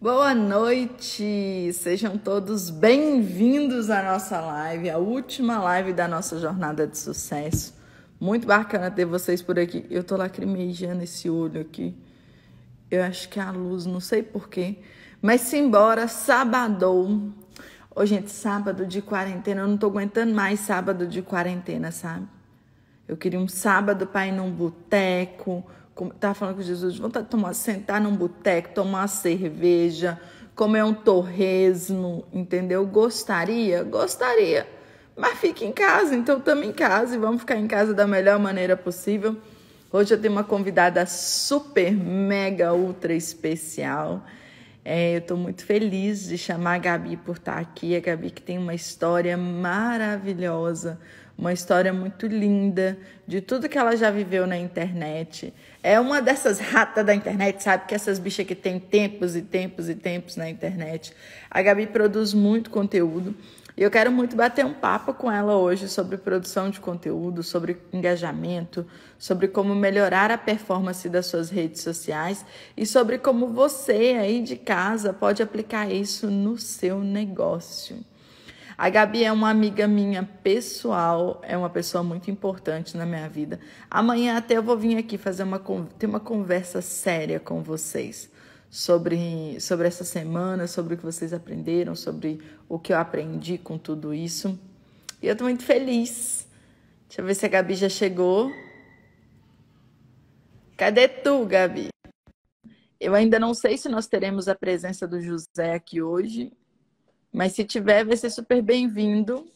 Boa noite! Sejam todos bem-vindos à nossa live, a última live da nossa jornada de sucesso. Muito bacana ter vocês por aqui. Eu tô lacrimejando esse olho aqui. Eu acho que é a luz, não sei porquê. Mas simbora, sabadão. Ô, gente, sábado de quarentena, eu não tô aguentando mais sábado de quarentena, sabe? Eu queria um sábado para ir num boteco. Tava falando com Jesus, vontade de sentar num boteco, tomar uma cerveja, comer um torresmo, entendeu? Gostaria. Mas fique em casa, então estamos em casa e vamos ficar em casa da melhor maneira possível. Hoje eu tenho uma convidada super, mega, ultra especial. Eu estou muito feliz de chamar a Gabi por estar aqui. A Gabi que tem uma história maravilhosa, uma história muito linda de tudo que ela já viveu na internet. É uma dessas ratas da internet, sabe? Que essas bichas que tem tempos e tempos e tempos na internet. A Gabi produz muito conteúdo. E eu quero muito bater um papo com ela hoje sobre produção de conteúdo, sobre engajamento, sobre como melhorar a performance das suas redes sociais e sobre como você aí de casa pode aplicar isso no seu negócio. A Gabi é uma amiga minha pessoal, é uma pessoa muito importante na minha vida. Amanhã até eu vou vir aqui ter uma conversa séria com vocês sobre essa semana, sobre o que vocês aprenderam, sobre o que eu aprendi com tudo isso. E eu estou muito feliz. Deixa eu ver se a Gabi já chegou. Cadê tu, Gabi? Eu ainda não sei se nós teremos a presença do José aqui hoje, mas se tiver, vai ser super bem-vindo.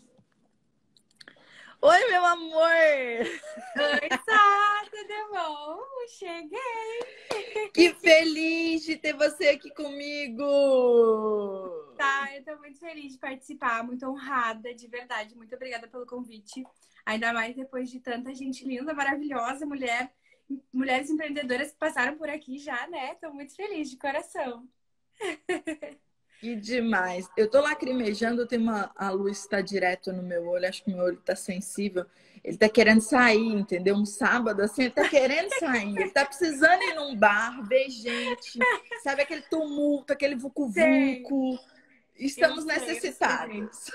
Oi, meu amor! Oi, Sá, tudo bom? Cheguei! Que feliz de ter você aqui comigo! Tá, eu tô muito feliz de participar, muito honrada, de verdade. Muito obrigada pelo convite. Ainda mais depois de tanta gente linda, maravilhosa, mulheres empreendedoras que passaram por aqui já, né? Tô muito feliz, de coração. Que demais. Eu tô lacrimejando, a luz está direto no meu olho, acho que meu olho tá sensível. Ele tá querendo sair, entendeu? Um sábado assim, ele tá querendo sair. Ele tá precisando ir num bar, ver gente, sabe aquele tumulto, aquele Sei, vucu-vucu. eu Estamos sei, eu sei bem. necessitados.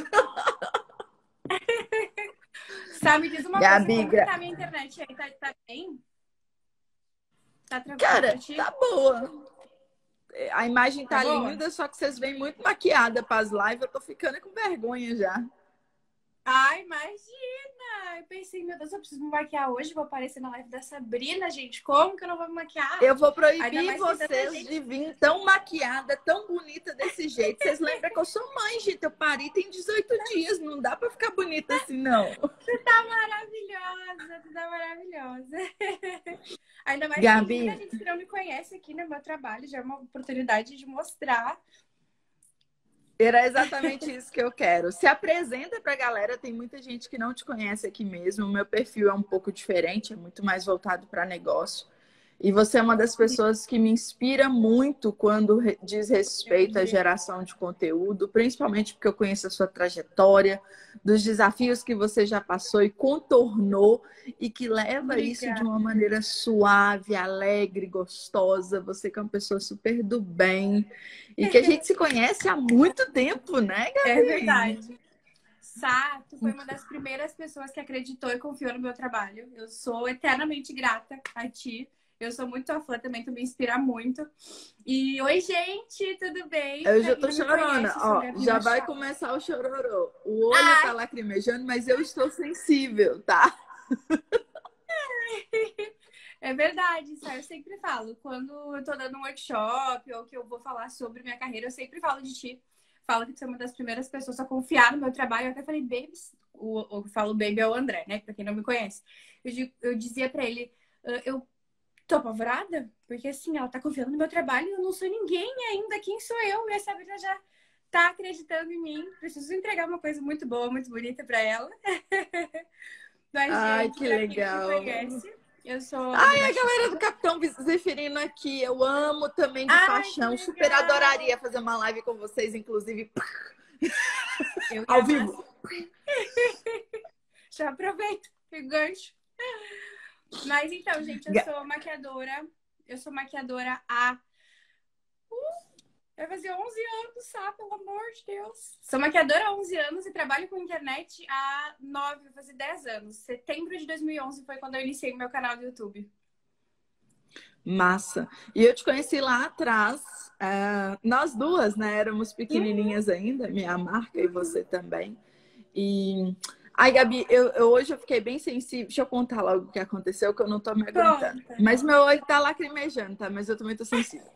Sá, me diz uma coisa, Gabi, como que tá a minha internet aí? Tá bem? Tá tranquilo pra cara, ti? tá boa. A imagem Tá tá boa? linda, só que vocês vêm muito maquiada para as lives, eu tô ficando com vergonha já. Ai, imagina! Eu pensei, meu Deus, eu preciso me maquiar hoje, vou aparecer na live da Sabrina, gente. Como que eu não vou me maquiar? Eu vou Ainda proibir mais que tem tanta vocês de gente. vir tão maquiada, tão bonita desse jeito. Vocês lembram que eu sou mãe, gente? Eu pari tem 18 dias. Não dá pra ficar bonita assim, não. Tu tá maravilhosa, tu tá maravilhosa. Ainda mais que tem Gabi, muita gente que não me conhece aqui no meu trabalho, já é uma oportunidade de mostrar. era exatamente isso que eu quero. Se apresenta pra galera. Tem muita gente que não te conhece aqui mesmo. O meu perfil é um pouco diferente, é muito mais voltado para negócio. E você é uma das pessoas que me inspira muito quando diz respeito à geração de conteúdo, principalmente porque eu conheço a sua trajetória, dos desafios que você já passou e contornou, e que leva isso de Obrigada. uma maneira suave, alegre, gostosa. Você que é uma pessoa super do bem e que a gente se conhece há muito tempo, né, É Gabi? verdade. Sá, tu foi uma das primeiras pessoas que acreditou e confiou no meu trabalho. Eu sou eternamente grata a ti. Eu sou muito tua fã também, tu me inspira muito. E oi, gente, tudo bem? Eu Pra já quem tô não me chorando, conhece, eu sou ó, Gabi já vai Machado. começar o chororô. O olho tá Ai, lacrimejando, mas eu estou sensível, tá? é verdade, Sá, eu sempre falo. Quando eu tô dando um workshop ou que eu vou falar sobre minha carreira, eu sempre falo de ti. Falo que tu é uma das primeiras pessoas a confiar no meu trabalho. Eu até falei, baby, eu falo baby é o André, né? Pra quem não me conhece. Eu dizia pra ele, eu tô apavorada, porque assim, ela tá confiando no meu trabalho e eu não sou ninguém ainda. Quem sou eu? E a Sabrina já tá acreditando em mim. Preciso entregar uma coisa muito boa, muito bonita pra ela. Mas, Ai, gente, que pra quem não me legal. conhece, eu sou a Gabi Ai, a galera do Machado. Capitão Zeferino aqui, eu amo também de Ai, que paixão. Super legal! adoraria fazer uma live com vocês, inclusive Eu ao ia vivo. amar. Já aproveito o gancho. Mas então, gente, eu sou maquiadora. Eu sou maquiadora há fazer 11 anos, sabe? Pelo amor de Deus. Sou maquiadora há 11 anos e trabalho com internet há 9, vou fazer 10 anos. Setembro de 2011 foi quando eu iniciei o meu canal do YouTube. Massa. E eu te conheci lá atrás. Nós duas, né? Éramos pequenininhas ainda, minha marca e você também. E... Ai, Gabi, hoje eu fiquei bem sensível. Deixa eu contar logo o que aconteceu, que eu não tô me aguentando. Conta. Mas meu olho tá lacrimejando, tá? Mas eu também tô sensível.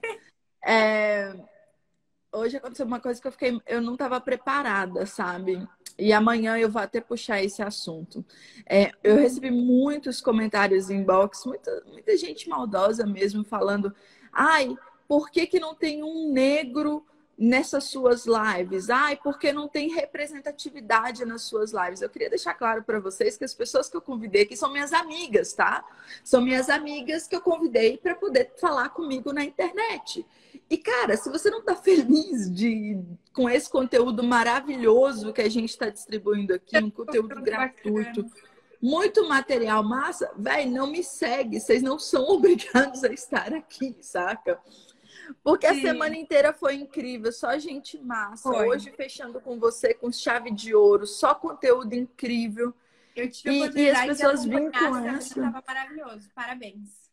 Hoje aconteceu uma coisa que eu não estava preparada, sabe? E amanhã eu vou até puxar esse assunto. Eu recebi muitos comentários em inbox, muita gente maldosa mesmo, falando: ai, por que que não tem um negro nessas suas lives? Ai, por que não tem representatividade nas suas lives? Eu queria deixar claro para vocês que as pessoas que eu convidei aqui são minhas amigas, tá? São minhas amigas que eu convidei para poder falar comigo na internet. E, cara, se você não tá feliz com esse conteúdo maravilhoso que a gente está distribuindo aqui, um conteúdo gratuito, muito material massa, velho, não me segue. Vocês não são obrigados a estar aqui, saca? Porque a semana inteira foi incrível, só gente massa. Foi. Hoje fechando com você com chave de ouro, só conteúdo incrível. Eu tive a oportunidade as pessoas de vêm com acompanhar, essa. estava maravilhoso. Parabéns.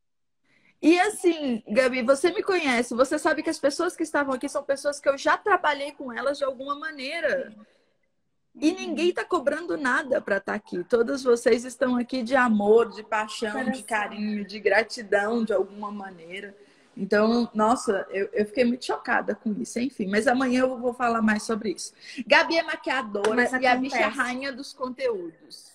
E assim, Gabi, você me conhece, você sabe que as pessoas que estavam aqui são pessoas que eu já trabalhei com elas de alguma maneira. E ninguém está cobrando nada para estar aqui. Todos vocês estão aqui de amor, de paixão, de carinho, de gratidão de alguma maneira. Então, nossa, eu fiquei muito chocada com isso, enfim. Mas amanhã eu vou falar mais sobre isso. Gabi é maquiadora e a bicha é a rainha dos conteúdos.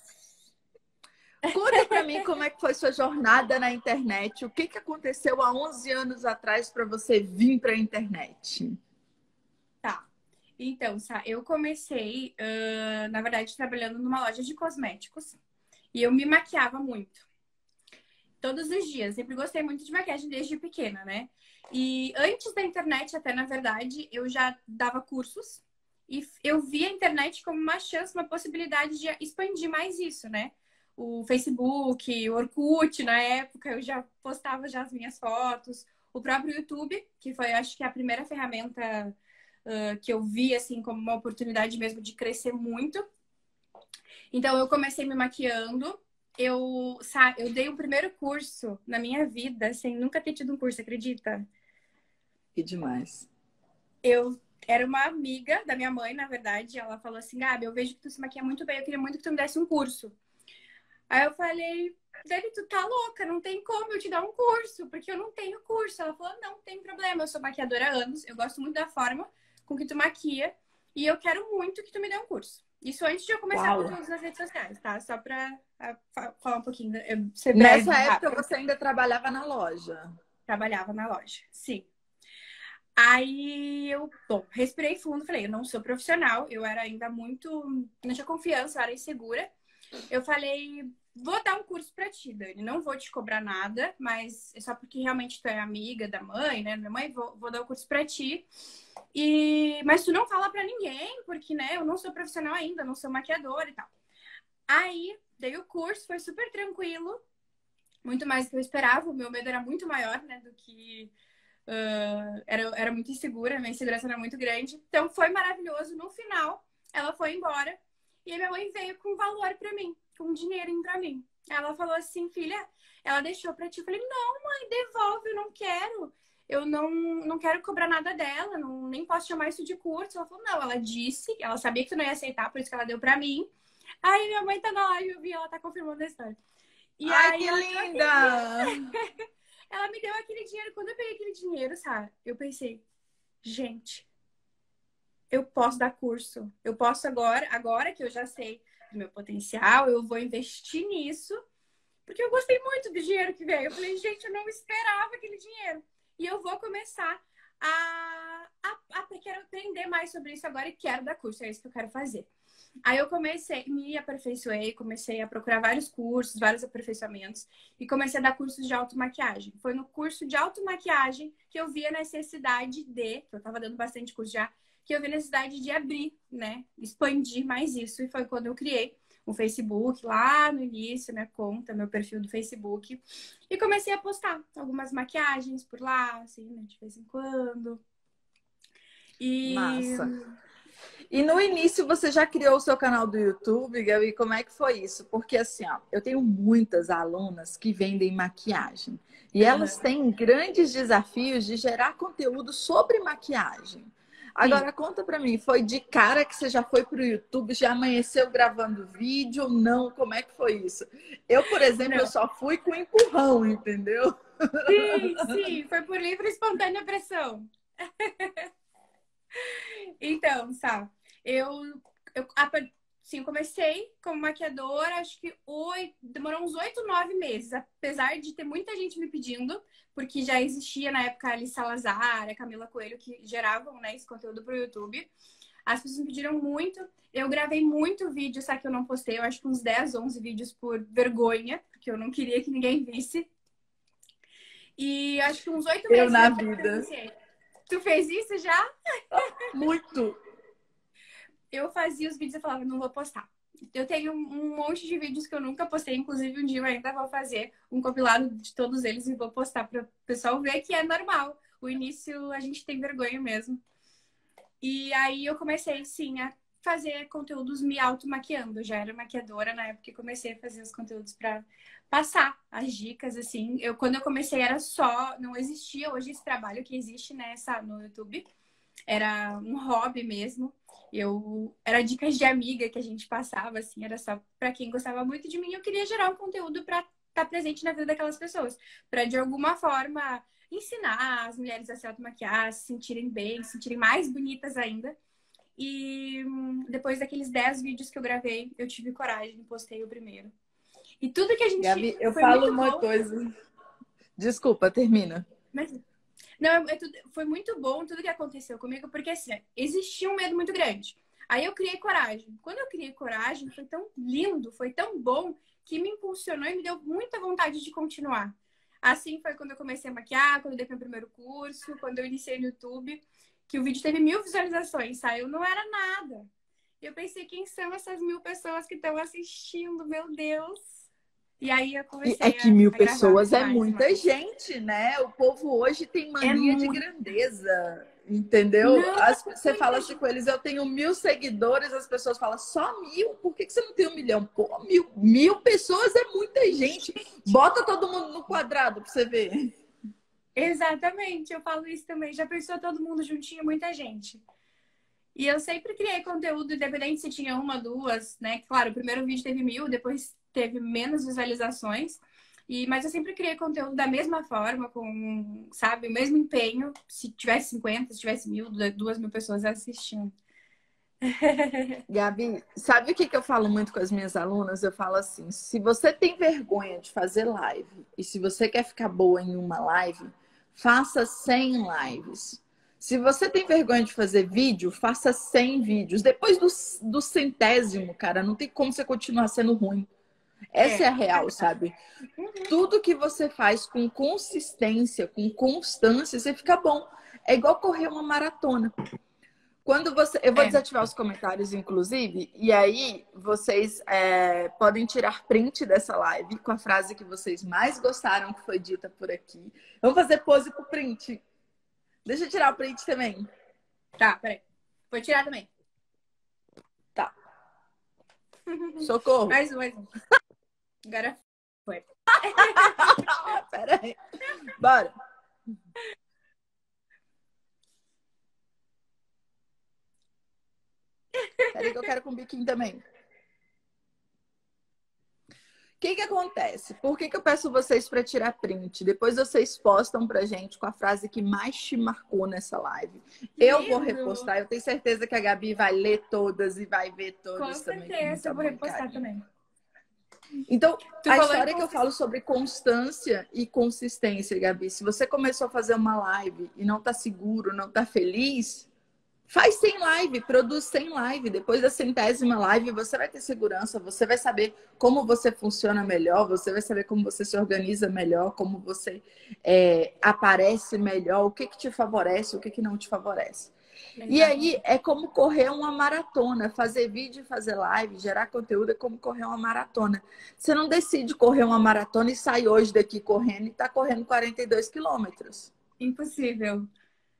Conta pra mim como é que foi sua jornada na internet. O que que aconteceu há 11 anos atrás para você vir para a internet? Tá. Então, eu comecei, na verdade, trabalhando numa loja de cosméticos. E eu me maquiava muito. Todos os dias. Sempre gostei muito de maquiagem desde pequena, né? E antes da internet, até na verdade, eu já dava cursos. E eu via a internet como uma chance, uma possibilidade de expandir mais isso, né? O Facebook, o Orkut, na época, eu já postava já as minhas fotos. O próprio YouTube, que foi, acho que, a primeira ferramenta que eu vi, assim, como uma oportunidade mesmo de crescer muito. Então, eu comecei me maquiando. Eu dei o primeiro curso na minha vida sem nunca ter tido um curso, acredita? Que demais. Eu era uma amiga da minha mãe, na verdade. Ela falou assim: Gabi, eu vejo que tu se maquia muito bem. Eu queria muito que tu me desse um curso. Aí eu falei: Dani, tu tá louca? Não tem como eu te dar um curso, porque eu não tenho curso. Ela falou: não tem problema. Eu sou maquiadora há anos. Eu gosto muito da forma com que tu maquia. E eu quero muito que tu me dê um curso. Isso antes de eu começar conteúdos nas redes sociais, tá? Só pra falar um pouquinho. Nessa época você ainda trabalhava na loja? Trabalhava na loja, sim. Aí eu, respirei fundo, falei, eu não sou profissional, eu era ainda muito, não tinha confiança, eu era insegura. Eu falei, vou dar um curso pra ti, Dani, não vou te cobrar nada, mas é só porque realmente tu é amiga da mãe, né, minha mãe, vou dar o curso pra ti. Mas tu não fala pra ninguém, porque, né, eu não sou profissional ainda, não sou maquiadora e tal. Aí, dei o curso, foi super tranquilo, muito mais do que eu esperava, o meu medo era muito maior, né, do que... era muito insegura, minha insegurança era muito grande. Então, foi maravilhoso. No final, ela foi embora. E a minha mãe veio com valor pra mim, com um dinheirinho pra mim. Ela falou assim, filha, ela deixou pra ti. Eu falei, não, mãe, devolve, eu não quero. Eu não quero cobrar nada dela, nem posso chamar isso de curso. Ela falou, não, ela disse, ela sabia que tu não ia aceitar, por isso que ela deu pra mim. Aí minha mãe tá na live, eu vi, ela tá confirmando a história. E ai, aí, que linda! Ela me deu aquele dinheiro. Quando eu peguei aquele dinheiro, sabe? Eu pensei, gente, eu posso dar curso. Eu posso agora que eu já sei do meu potencial, eu vou investir nisso. Porque eu gostei muito do dinheiro que veio. Eu falei, gente, eu não esperava aquele dinheiro. E eu vou começar quero aprender mais sobre isso agora e quero dar curso. É isso que eu quero fazer. Aí eu comecei, me aperfeiçoei, comecei a procurar vários cursos, vários aperfeiçoamentos e comecei a dar cursos de automaquiagem. Foi no curso de automaquiagem que eu vi a necessidade que eu tava dando bastante curso já, que eu vi a necessidade de abrir, né? Expandir mais isso. E foi quando eu criei o Facebook, lá no início, minha conta, meu perfil do Facebook. E comecei a postar algumas maquiagens por lá, assim, né, de vez em quando. E Massa. E no início você já criou o seu canal do YouTube, Gabi? Como é que foi isso? Porque assim, ó, eu tenho muitas alunas que vendem maquiagem e elas aham, têm grandes desafios de gerar conteúdo sobre maquiagem. sim. Agora conta pra mim, foi de cara que você já foi pro YouTube, já amanheceu gravando vídeo? Não, como é que foi isso? Eu, por exemplo, eu Não. só fui com empurrão, entendeu? Sim, sim, foi por livre e espontânea pressão. Então, sabe, sim, eu comecei como maquiadora, acho que demorou uns 8, 9 meses, apesar de ter muita gente me pedindo, porque já existia na época a Alice Salazar, a Camila Coelho, que geravam, né, esse conteúdo para o YouTube. As pessoas me pediram muito. Eu gravei muito vídeo, só que eu não postei. Eu acho que uns 10, 11 vídeos por vergonha, porque eu não queria que ninguém visse. E acho que uns 8 Eu meses na depois eu vida. iniciei. Tu fez isso já? Muito. Eu fazia os vídeos e falava, não vou postar. Eu tenho um monte de vídeos que eu nunca postei, inclusive um dia eu ainda vou fazer um compilado de todos eles e vou postar para o pessoal ver que é normal. O início a gente tem vergonha mesmo. E aí eu comecei, sim, a fazer conteúdos me automaquiando. Eu já era maquiadora na época que comecei a fazer os conteúdos para passar as dicas, assim. Quando eu comecei era só, não existia hoje esse trabalho que existe nessa no YouTube. Era um hobby mesmo. Era dicas de amiga que a gente passava, assim, era só para quem gostava muito de mim. Eu queria gerar um conteúdo para estar presente na vida daquelas pessoas, para de alguma forma ensinar as mulheres a se automaquiar, se sentirem bem, se sentirem mais bonitas ainda. E depois daqueles 10 vídeos que eu gravei, eu tive coragem, postei o primeiro. E tudo que a gente Gabi, eu foi falo muito uma bom, coisa. Desculpa, termina. mas não, foi muito bom tudo que aconteceu comigo, porque assim, existia um medo muito grande. Aí eu criei coragem. Quando eu criei coragem, foi tão lindo, foi tão bom, que me impulsionou e me deu muita vontade de continuar. Assim foi quando eu comecei a maquiar, quando eu dei meu primeiro curso, quando eu iniciei no YouTube, que o vídeo teve 1.000 visualizações, saiu, não era nada. E eu pensei, quem são essas 1.000 pessoas que estão assistindo? Meu Deus! E aí eu E é comecei que mil a gravar pessoas é mais e muita mais. gente, né? O povo hoje tem É mania de muito. grandeza, entendeu? Não, Você fala muita assim gente. com eles, eu tenho 1.000 seguidores, as pessoas falam, só 1.000? Por que você não tem 1 milhão? Pô, mil pessoas é muita gente. Bota todo mundo no quadrado pra você ver. Exatamente, eu falo isso também. Já pensou todo mundo juntinho, muita gente. E eu sempre criei conteúdo, independente se tinha uma, duas, né? Claro, o primeiro vídeo teve 1.000, depois teve menos visualizações. Mas eu sempre criei conteúdo da mesma forma, com, sabe, o mesmo empenho. Se tivesse 50, se tivesse 1.000, 2.000 pessoas assistindo. Gabi, sabe o que eu falo muito com as minhas alunas? Eu falo assim: se você tem vergonha de fazer live e se você quer ficar boa em uma live, faça 100 lives. Se você tem vergonha de fazer vídeo, faça 100 vídeos. Depois do centésimo, cara, não tem como você continuar sendo ruim. Essa é É a real, verdade. sabe? Uhum. Tudo que você faz com consistência, com constância, você fica bom. É igual correr uma maratona. Quando você, eu vou É. desativar os comentários, inclusive, e aí vocês podem tirar print dessa live com a frase que vocês mais gostaram que foi dita por aqui. Vamos fazer pose pro print. Deixa eu tirar o print também. Tá, peraí. Vou tirar também. Tá. Socorro. Mais um. Agora foi. Pera aí. Bora. Pera aí que eu quero com biquinho também. O que acontece? Por que eu peço vocês para tirar print? Depois vocês postam pra gente com a frase que mais te marcou nessa live. Que Eu vou lindo! repostar. Eu tenho certeza que a Gabi vai ler todas e vai ver Com todas também com muito certeza, eu vou amor e repostar carinho. também. Então, Tu a falou em história que eu falo consistência. sobre constância e consistência, Gabi, se você começou a fazer uma live e não tá seguro, não tá feliz, faz sem live, produz sem live. Depois da centésima live, você vai ter segurança, você vai saber como você funciona melhor, você vai saber como você se organiza melhor, como você aparece melhor, o que te favorece, o que não te favorece. E aí Exatamente. é como correr uma maratona, fazer vídeo, fazer live, gerar conteúdo é como correr uma maratona. Você não decide correr uma maratona e sai hoje daqui correndo e está correndo 42 quilômetros. Impossível.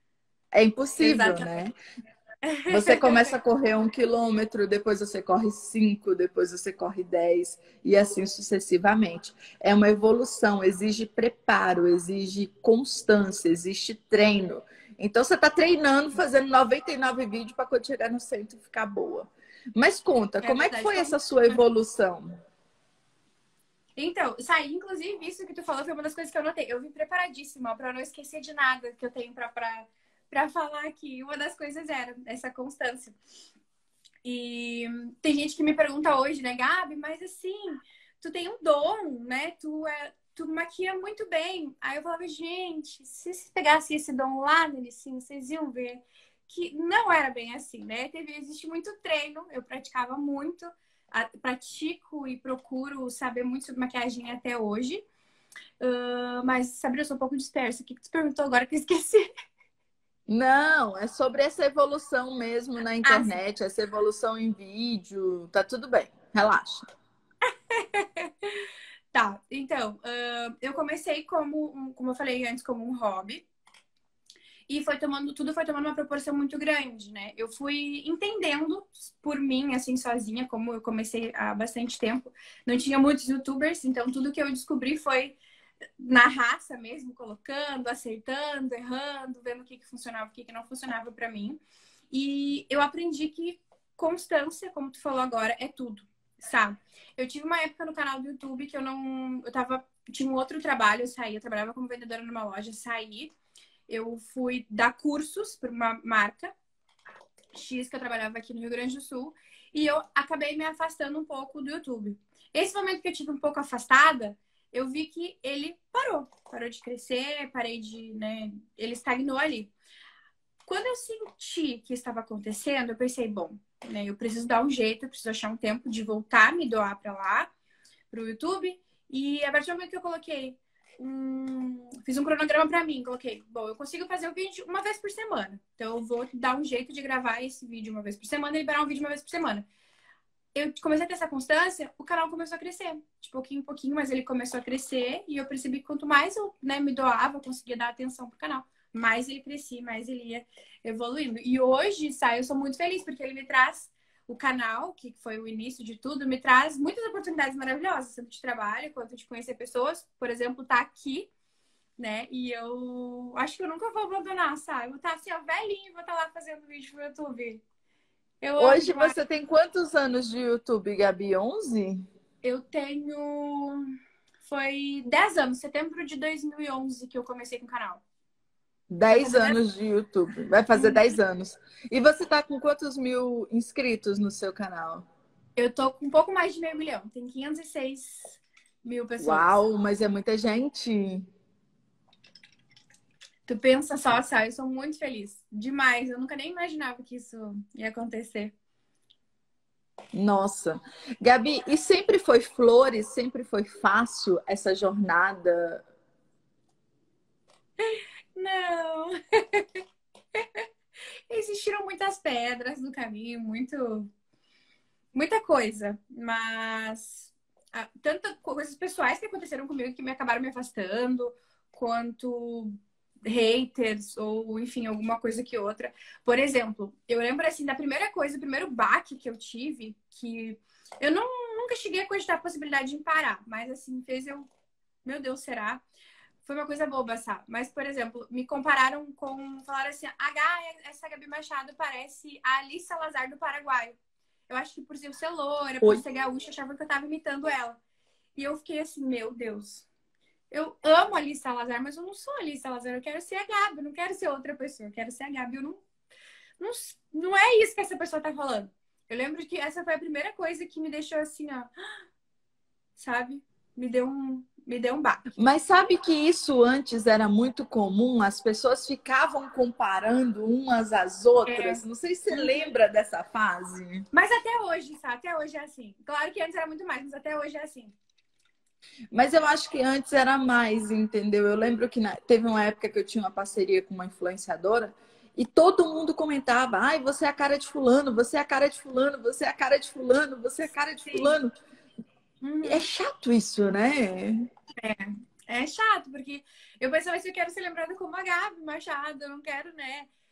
É impossível, Exatamente. né? Você começa a correr 1 quilômetro, depois você corre 5, depois você corre 10 e assim sucessivamente. É uma evolução, exige preparo, exige constância, existe treino. Então você está treinando, fazendo 99 vídeos para quando chegar no centro ficar boa. Mas conta, É como é que verdade. foi essa sua evolução? Então, sair, inclusive, isso que tu falou foi uma das coisas que eu notei. Eu vim preparadíssima para não esquecer de nada que eu tenho para falar aqui. Uma das coisas era essa constância. E tem gente que me pergunta hoje, né, Gabi, mas assim, tu tem um dom, né? Tu maquia muito bem. Aí eu falava, gente, se vocês pegassem esse dom lá no início, vocês iam ver que não era bem assim, né? Existe muito treino, eu praticava muito, pratico e procuro saber muito sobre maquiagem até hoje. Mas, Sabrina, eu sou um pouco dispersa. O que tu perguntou agora que eu esqueci? Não, é sobre essa evolução mesmo na Ah, sim. internet, essa evolução em vídeo, tá tudo bem, relaxa. Tá, então, eu comecei como eu falei antes, como um hobby. E tudo foi tomando uma proporção muito grande, né? Eu fui entendendo por mim, assim, sozinha, como eu comecei há bastante tempo. Não tinha muitos YouTubers, então tudo que eu descobri foi na raça mesmo, colocando, acertando, errando, vendo o que funcionava, o que não funcionava para mim. E eu aprendi que constância, como tu falou agora, é tudo, sabe? Eu tive uma época no canal do YouTube que tinha um outro trabalho, eu trabalhava como vendedora numa loja, saí, eu fui dar cursos para uma marca X que eu trabalhava aqui no Rio Grande do Sul e eu acabei me afastando um pouco do YouTube. Esse momento que eu tive um pouco afastada, eu vi que ele parou de crescer, né, ele estagnou ali. Quando eu senti que estava acontecendo, eu pensei, bom, né, eu preciso dar um jeito, eu preciso achar um tempo de voltar, me doar para lá, para o YouTube. E a partir do momento que eu fiz um cronograma para mim, coloquei, bom, eu consigo fazer o vídeo uma vez por semana. Então eu vou dar um jeito de gravar esse vídeo uma vez por semana e liberar um vídeo uma vez por semana. Eu comecei a ter essa constância, o canal começou a crescer. De pouquinho em pouquinho, mas ele começou a crescer. E eu percebi que quanto mais eu, né, me doava, conseguia dar atenção pro canal, mais ele crescia, mais ele ia evoluindo. E hoje, eu sou muito feliz, porque ele me traz o canal, que foi o início de tudo, me traz muitas oportunidades maravilhosas, tanto de trabalho quanto de conhecer pessoas. Por exemplo, tá aqui, né? E eu acho que eu nunca vou abandonar, sabe? Eu vou estar assim, ó, velhinho, vou estar lá fazendo vídeo pro YouTube. Eu amo Hoje demais. você tem quantos anos de YouTube, Gabi? 11? Eu tenho. Foi 10 anos, setembro de 2011 que eu comecei com o canal. Vai 10 fazer 10 anos de YouTube. Vai fazer anos. 10 anos. E você tá com quantos mil inscritos no seu canal? Eu tô com um pouco mais de meio milhão. Tem 506 mil pessoas. Uau, mas é muita gente. Tu pensa só, sabe? Eu sou muito feliz. Demais. Eu nunca nem imaginava que isso ia acontecer. Nossa. Gabi, e sempre foi flores? Sempre foi fácil essa jornada? Não! Existiram muitas pedras no caminho, muita coisa. Mas tanto coisas pessoais que aconteceram comigo que me acabaram me afastando, quanto haters ou enfim, alguma coisa que outra. Por exemplo, eu lembro assim da primeira coisa, o primeiro baque que eu tive, que eu nunca cheguei a cogitar a possibilidade de parar, mas assim, meu Deus, será? Foi uma coisa boba, sabe? Mas, por exemplo, me compararam falaram assim, essa Gabi Machado parece a Alice Salazar do Paraguai. Eu acho que por ser loura, por Oi. ser gaúcha, achavam que eu tava imitando ela. E eu fiquei assim, meu Deus. Eu amo a Alice Salazar, mas eu não sou a Alice Salazar. Eu quero ser a Gabi, eu não quero ser outra pessoa. Eu quero ser a Gabi. Não, não é isso que essa pessoa tá falando. Eu lembro que essa foi a primeira coisa que me deixou assim, ó. Sabe? Me deu um baque. Mas sabe que isso antes era muito comum? As pessoas ficavam comparando umas às É. outras. Não sei se você Uhum. lembra dessa fase. Mas até hoje, sabe? Até hoje é assim. Claro que antes era muito mais, mas até hoje é assim. Mas eu acho que antes era mais, entendeu? Eu lembro que teve uma época que eu tinha uma parceria com uma influenciadora e todo mundo comentava: ai, você é a cara de fulano, você é a cara de fulano, você é a cara de fulano, você é a cara de Sim. fulano. É Uhum. chato isso, né? É chato, porque eu pensava assim, eu quero ser lembrada como a Gabi Machado, eu não quero, né?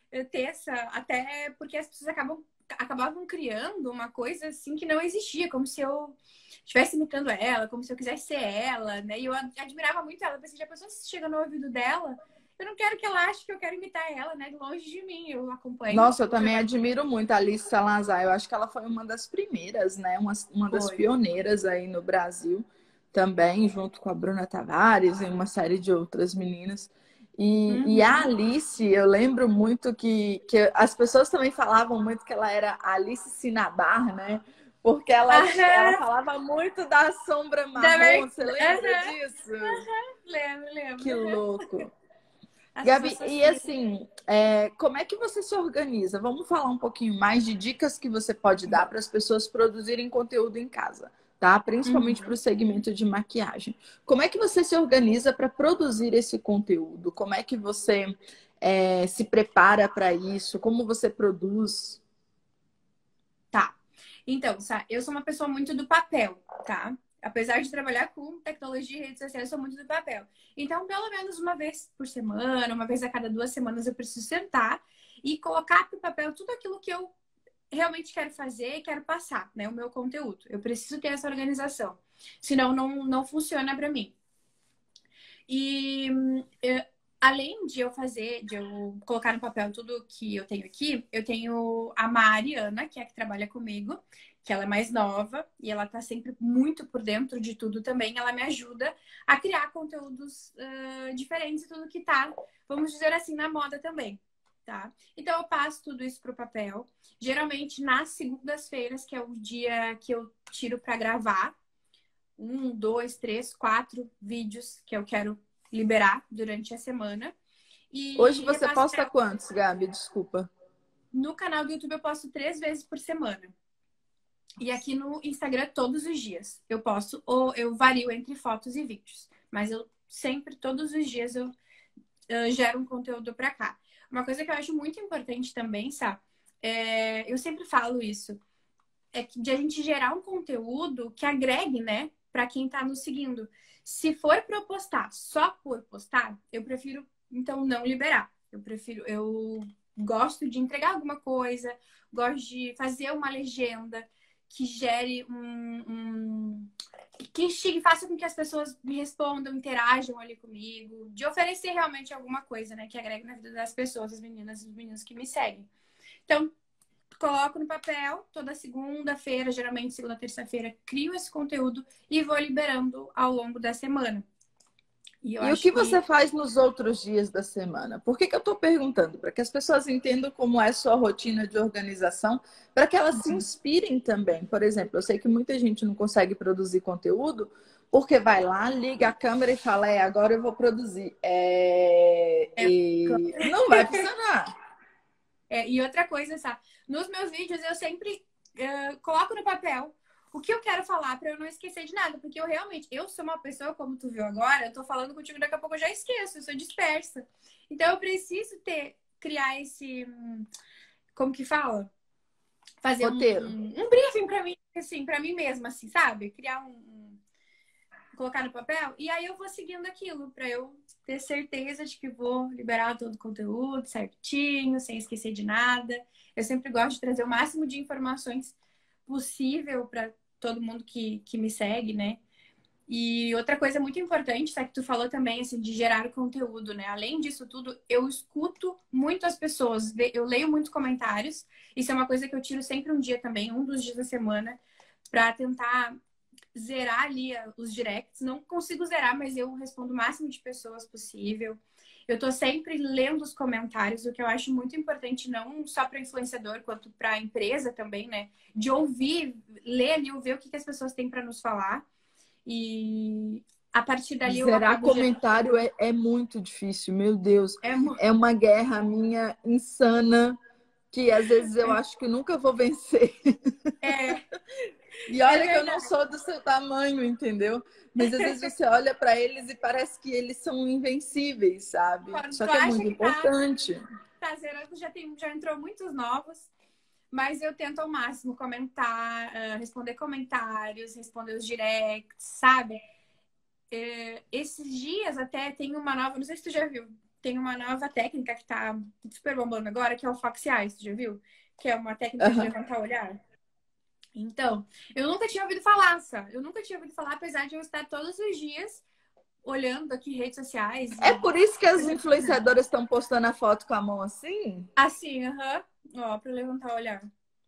ter essa... Até porque as pessoas acabavam criando uma coisa assim que não existia, como se eu estivesse imitando ela, como se eu quisesse ser ela, né? E eu admirava muito ela. Pensei, já a pessoa chega no ouvido dela, eu não quero que ela ache que eu quero imitar ela, né? Longe de mim, eu acompanho Nossa, eu o também trabalho. admiro muito a Alice Salazar. Eu acho que ela foi uma das primeiras, né? Uma das Foi. pioneiras aí no Brasil também, junto com a Bruna Tavares e uma série de outras meninas. E a Uhum. Alice, eu lembro muito que as pessoas também falavam muito que ela era Alice Sinabar, né? Porque ela Aham, falava muito da sombra da marrom. Você lembra Aham, disso? lembro, lembro. Que louco. As pessoas Gabi, e associam. assim, como é que você se organiza? Vamos falar um pouquinho mais de dicas que você pode dar para as pessoas produzirem conteúdo em casa, tá? Principalmente para o Uhum. segmento de maquiagem. Como é que você se organiza para produzir esse conteúdo? Como é que você se prepara para isso? Como você produz? Tá. Então, eu sou uma pessoa muito do papel, tá? Apesar de trabalhar com tecnologia e redes sociais, eu sou muito do papel. Então, pelo menos uma vez por semana, uma vez a cada 2 semanas, eu preciso sentar e colocar para o papel tudo aquilo que eu realmente quero fazer e quero passar, né? O meu conteúdo. Eu preciso ter essa organização. Senão, não funciona para mim. E além de eu colocar no papel tudo que eu tenho aqui, eu tenho a Mariana, que é a que trabalha comigo, que ela é mais nova e ela tá sempre muito por dentro de tudo também. Ela me ajuda a criar conteúdos diferentes e tudo que tá, vamos dizer assim, na moda também. Tá? Então eu passo tudo isso pro papel. Geralmente nas segundas-feiras, que é o dia que eu tiro para gravar, 1, 2, 3, 4 vídeos que eu quero liberar durante a semana. Hoje E você repasso posta quantos, Gabi? Desculpa. no canal do YouTube eu posto 3 vezes por semana. E aqui no Instagram todos os dias. Eu posto, ou eu vario entre fotos e vídeos. Mas eu sempre, todos os dias, eu gero um conteúdo pra cá. Uma coisa que eu acho muito importante também, sabe? Eu sempre falo isso. É que de a gente gerar um conteúdo que agregue, né, para quem tá nos seguindo. Se for para eu postar só por postar, eu prefiro então não liberar. Eu gosto de entregar alguma coisa, gosto de fazer uma legenda que gere que instigue, faça com que as pessoas me respondam, interajam ali comigo, de oferecer realmente alguma coisa, né, que agregue na vida das pessoas, as meninas e os meninos que me seguem. Então, coloco no papel toda segunda-feira, geralmente segunda, terça-feira, crio esse conteúdo e vou liberando ao longo da semana. E eu E o acho que você que faz nos outros dias da semana? Por que eu estou perguntando? Para que as pessoas entendam como é a sua rotina de organização, para que elas se inspirem também. Por exemplo, eu sei que muita gente não consegue produzir conteúdo porque vai lá, liga a câmera e fala, agora eu vou produzir. é, E não vai funcionar. e outra coisa, sabe? Nos meus vídeos eu sempre coloco no papel o que eu quero falar para eu não esquecer de nada, porque eu sou uma pessoa, como tu viu agora, eu tô falando contigo, daqui a pouco eu já esqueço, eu sou dispersa. Então eu preciso criar esse, como que fala? Fazer Roteiro. um briefing para mim, assim, para mim mesma, assim, sabe? Criar colocar no papel, e aí eu vou seguindo aquilo para eu ter certeza de que vou liberar todo o conteúdo certinho, sem esquecer de nada. Eu sempre gosto de trazer o máximo de informações possível para todo mundo que me segue, né? E outra coisa muito importante, sabe, que tu falou também, assim, de gerar o conteúdo, né? Além disso tudo, eu escuto muito as pessoas, eu leio muitos comentários. Isso é uma coisa que eu tiro sempre um dia também, um dos dias da semana, para tentar zerar ali os directs. Não consigo zerar, mas eu respondo o máximo de pessoas possível. Eu tô sempre lendo os comentários, o que eu acho muito importante, não só para influenciador, quanto para a empresa também, né? De ouvir, ler ali, ver o que as pessoas têm para nos falar. E a partir dali eu Zerar acabo gerando. comentário é muito difícil, meu Deus. É, É uma guerra minha insana que às vezes eu acho que nunca vou vencer. é, E é olha que eu não verdade. sou do seu tamanho, entendeu? Mas às vezes você olha para eles e parece que eles são invencíveis, sabe? Quando Só tu que é acha muito que importante. tá zerando, já entrou muitos novos. Mas eu tento ao máximo comentar, responder comentários, responder os directs, sabe? Esses dias até tem uma nova, não sei se tu já viu. tem uma nova técnica que tá super bombando agora, que é o Fox Eyes, você já viu? Que é uma técnica de Aham. levantar o olhar. Então, eu nunca tinha ouvido falar, sabe? Eu nunca tinha ouvido falar, apesar de eu estar todos os dias olhando aqui redes sociais É e por isso que as coisa assim. influenciadoras estão postando a foto com a mão assim? Assim, aham. Ó, pra levantar o olhar.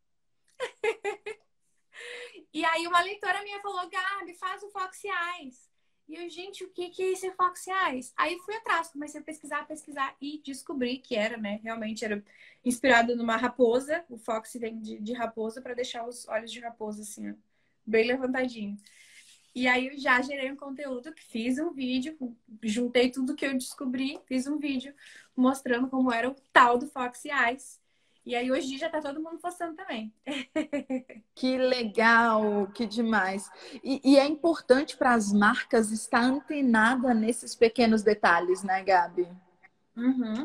E aí uma leitora minha falou, Gabi, faz o Fox Eyes. E eu, gente, o que é esse Fox Eyes? Aí fui atrás, comecei a pesquisar e descobri que era, né? Realmente era inspirado numa raposa. O Fox vem de raposa para deixar os olhos de raposa assim, ó, bem levantadinho. E aí eu já gerei um conteúdo, que fiz um vídeo, juntei tudo que eu descobri, fiz um vídeo mostrando como era o tal do Fox Eyes. E aí hoje já tá todo mundo postando também. Que legal, que demais. E é importante para as marcas estar antenada nesses pequenos detalhes, né, Gabi? Uhum.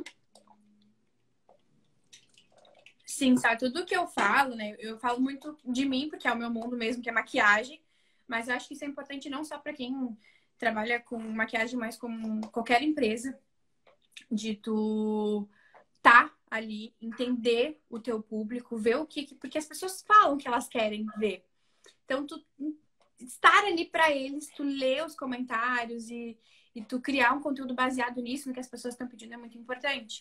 Sim, sabe? Tudo que eu falo, né? Eu falo muito de mim, porque é o meu mundo mesmo, que é maquiagem. Mas eu acho que isso é importante não só para quem trabalha com maquiagem, mas com qualquer empresa. De tu tá ali, entender o teu público, ver o que... Porque as pessoas falam que elas querem ver. Então, tu estar ali para eles, tu ler os comentários e tu criar um conteúdo baseado nisso, no que as pessoas estão pedindo, é muito importante.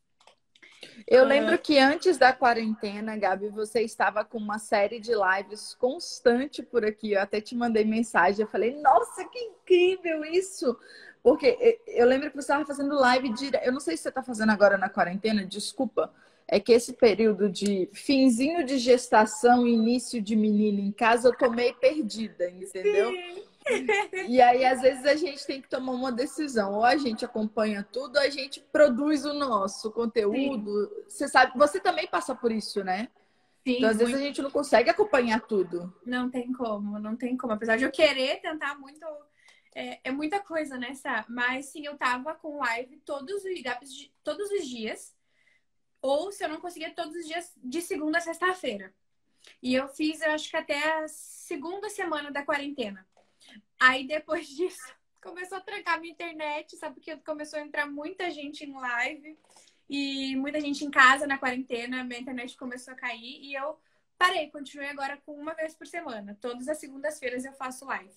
Eu lembro que antes da quarentena, Gabi, você estava com uma série de lives constante por aqui. Eu até te mandei mensagem, eu falei, nossa, que incrível isso! Porque eu lembro que você estava fazendo live direto. Eu não sei se você está fazendo agora na quarentena, desculpa. É que esse período de finzinho de gestação, início de menino em casa, eu tô meio perdida, entendeu? Sim. E aí, às vezes, a gente tem que tomar uma decisão. Ou a gente acompanha tudo, ou a gente produz o nosso Sim, conteúdo. Você sabe, você também passa por isso, né? Então, sim, às vezes, a muito. gente não consegue acompanhar tudo. Não tem como, não tem como. Apesar de eu querer tentar muito, é muita coisa, né, Sá? Mas sim, eu tava com live todos os dias, ou se eu não conseguia, todos os dias de segunda a sexta-feira. E eu fiz, eu acho que até a segunda semana da quarentena. Aí depois disso, começou a trancar minha internet, sabe? Porque começou a entrar muita gente em live e muita gente em casa na quarentena, minha internet começou a cair e eu parei, continuei agora com uma vez por semana. Todas as segundas-feiras eu faço live.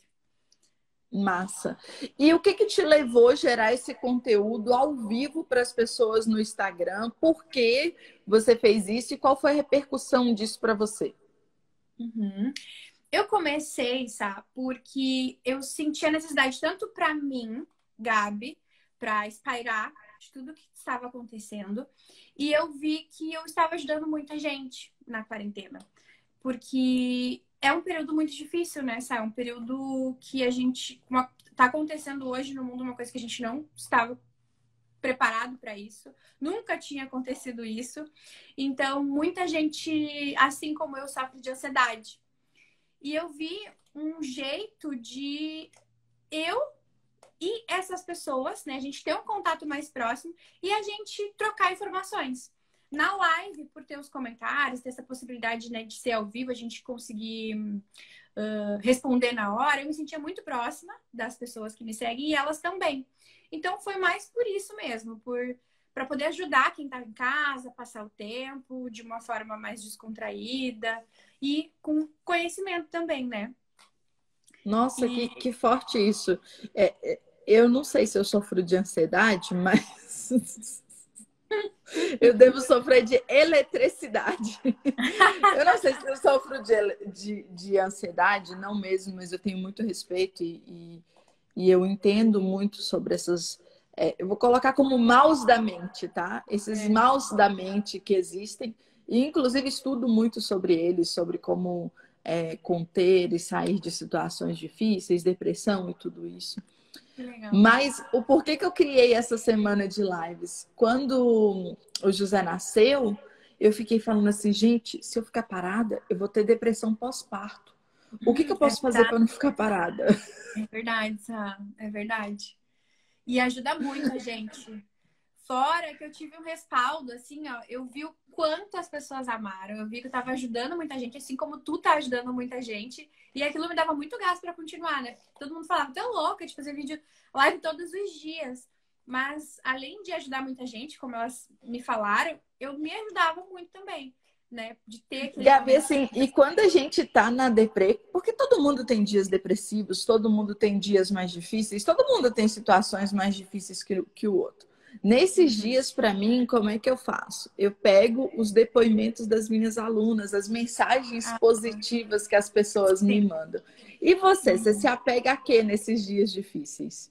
Massa. E o que que te levou a gerar esse conteúdo ao vivo para as pessoas no Instagram? Por que você fez isso e qual foi a repercussão disso para você? Uhum. Eu comecei, sabe, porque eu senti a necessidade tanto para mim, Gabi, para espairar de tudo que estava acontecendo, e eu vi que eu estava ajudando muita gente na quarentena, porque é um período muito difícil, né? Sabe? É um período que a gente tá acontecendo hoje no mundo uma coisa que a gente não estava preparado para isso, nunca tinha acontecido isso. Então, muita gente, assim como eu, sofre de ansiedade. E eu vi um jeito de eu e essas pessoas, né, a gente ter um contato mais próximo e a gente trocar informações. Na live, por ter os comentários, ter essa possibilidade, né, de ser ao vivo, a gente conseguir responder na hora, eu me sentia muito próxima das pessoas que me seguem e elas também. Então foi mais por isso mesmo, para poder ajudar quem está em casa, passar o tempo de uma forma mais descontraída e com conhecimento também, né? Nossa, E que forte isso. Eu não sei se eu sofro de ansiedade, mas eu devo sofrer de eletricidade. Eu não sei se eu sofro de ansiedade, não mesmo, mas eu tenho muito respeito e eu entendo muito sobre essas. Eu vou colocar como maus da mente, tá? Esses é, maus da mente que existem, e inclusive estudo muito sobre eles, sobre como conter e sair de situações difíceis, depressão e tudo isso. que legal. Mas o porquê que eu criei essa semana de lives? Quando o José nasceu, eu fiquei falando assim, gente, se eu ficar parada, eu vou ter depressão pós-parto. O que que eu É posso fazer verdade, para não ficar parada? é verdade, Sá, é verdade. E ajuda muito a gente. Fora que eu tive um respaldo, assim, ó, eu vi o quanto as pessoas amaram, eu vi que eu tava ajudando muita gente, assim como tu tá ajudando muita gente, e aquilo me dava muito gás pra continuar, né? Todo mundo falava, tu é louca de fazer vídeo live todos os dias. Mas, além de ajudar muita gente, como elas me falaram, eu me ajudava muito também, né? De ter aquele Gabi, momento. assim, e quando a gente tá na deprê, porque todo mundo tem dias depressivos, todo mundo tem dias mais difíceis, todo mundo tem situações mais difíceis que o outro. Nesses dias, para mim, como é que eu faço? Eu pego os depoimentos das minhas alunas, as mensagens Ah, positivas que as pessoas me sim. mandam. E você se apega a quê nesses dias difíceis?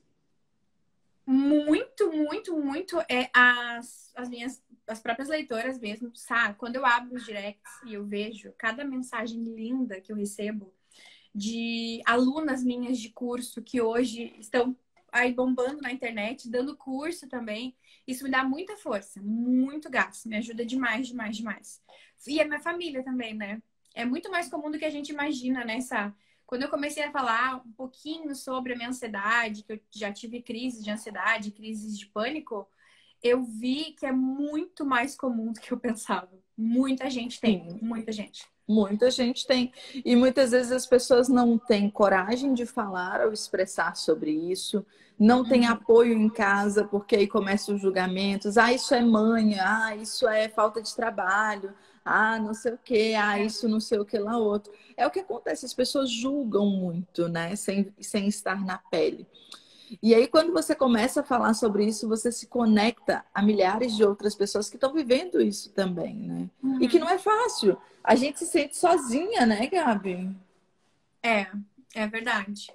Muito, muito, muito é as minhas as próprias leitoras mesmo, sabe? Quando eu abro os directs e eu vejo cada mensagem linda que eu recebo de alunas minhas de curso que hoje estão aí bombando na internet, dando curso também, isso me dá muita força, muito gás, me ajuda demais, demais, demais. E a minha família também, né? É muito mais comum do que a gente imagina nessa. Quando eu comecei a falar um pouquinho sobre a minha ansiedade, que eu já tive crises de ansiedade, crises de pânico, eu vi que é muito mais comum do que eu pensava. Muita gente tem, Sim. muita gente. Muita gente tem. E muitas vezes as pessoas não têm coragem de falar ou expressar sobre isso, não têm Uhum. apoio em casa, porque aí começam os julgamentos. Ah, isso é manha, ah, isso é falta de trabalho, ah, não sei o quê, ah, É. isso não sei o que lá outro. É o que acontece, as pessoas julgam muito, né, sem estar na pele. E aí, quando você começa a falar sobre isso, você se conecta a milhares de outras pessoas que estão vivendo isso também, né? E que não Uhum. é fácil. A gente se sente sozinha, né, Gabi? É, é verdade.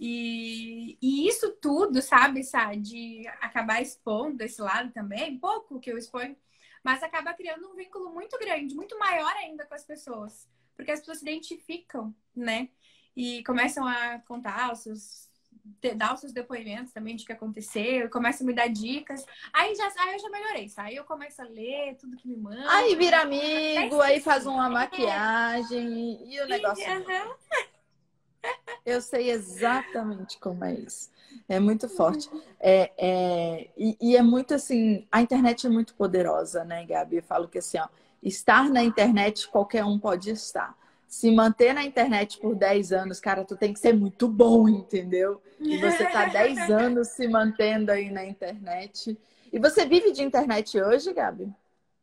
E isso tudo, sabe, Sá, de acabar expondo esse lado também, pouco que eu exponho, mas acaba criando um vínculo muito grande, muito maior ainda com as pessoas, porque as pessoas se identificam, né? E começam a contar dar os seus depoimentos também de que aconteceu, começam a me dar dicas. Aí eu já melhorei, sabe? Aí eu começo a ler tudo que me Aí mandam, vira até amigo, aí faz esqueci. uma maquiagem e o negócio muda. Aham. Eu sei exatamente como é isso. É muito forte. E é muito assim, a internet é muito poderosa, né, Gabi? Eu falo que assim, ó, estar na internet, qualquer um pode estar. Se manter na internet por 10 anos, cara, tu tem que ser muito bom, entendeu? E você tá 10 anos se mantendo aí na internet. E você vive de internet hoje, Gabi?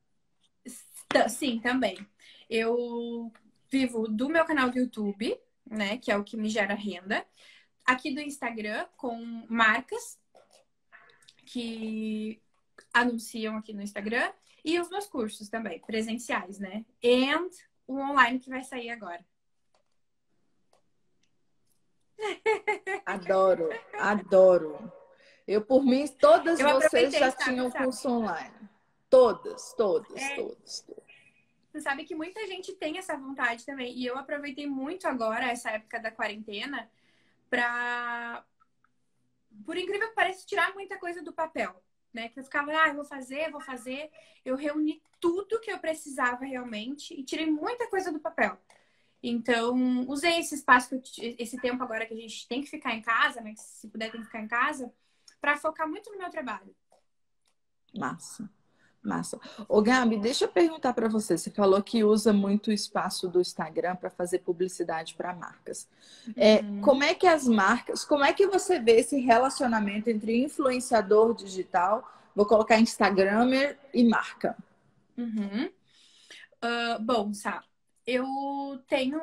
Sim, também. Eu vivo do meu canal do YouTube, né, que é o que me gera renda, aqui do Instagram com marcas que anunciam aqui no Instagram e os meus cursos também, presenciais, né? And o online que vai sair agora. Adoro, adoro. Eu, por mim, todas Eu vocês já aproveitei, sabe, tinham sabe? curso online. Todas, todas, É, todas. você sabe que muita gente tem essa vontade também. E eu aproveitei muito agora, essa época da quarentena, pra, por incrível que pareça, tirar muita coisa do papel. Né? Que eu ficava, eu vou fazer, vou fazer. Eu reuni tudo que eu precisava realmente e tirei muita coisa do papel. Então, usei esse espaço, esse tempo agora que a gente tem que ficar em casa, né? Que se puder tem que ficar em casa, para focar muito no meu trabalho. Massa, massa. Ô, Gabi, deixa eu perguntar para você. Você falou que usa muito o espaço do Instagram para fazer publicidade para marcas. Uhum. Como é que as marcas, como é que você vê esse relacionamento entre influenciador digital, vou colocar Instagramer e marca? Uhum. Bom, sabe, eu tenho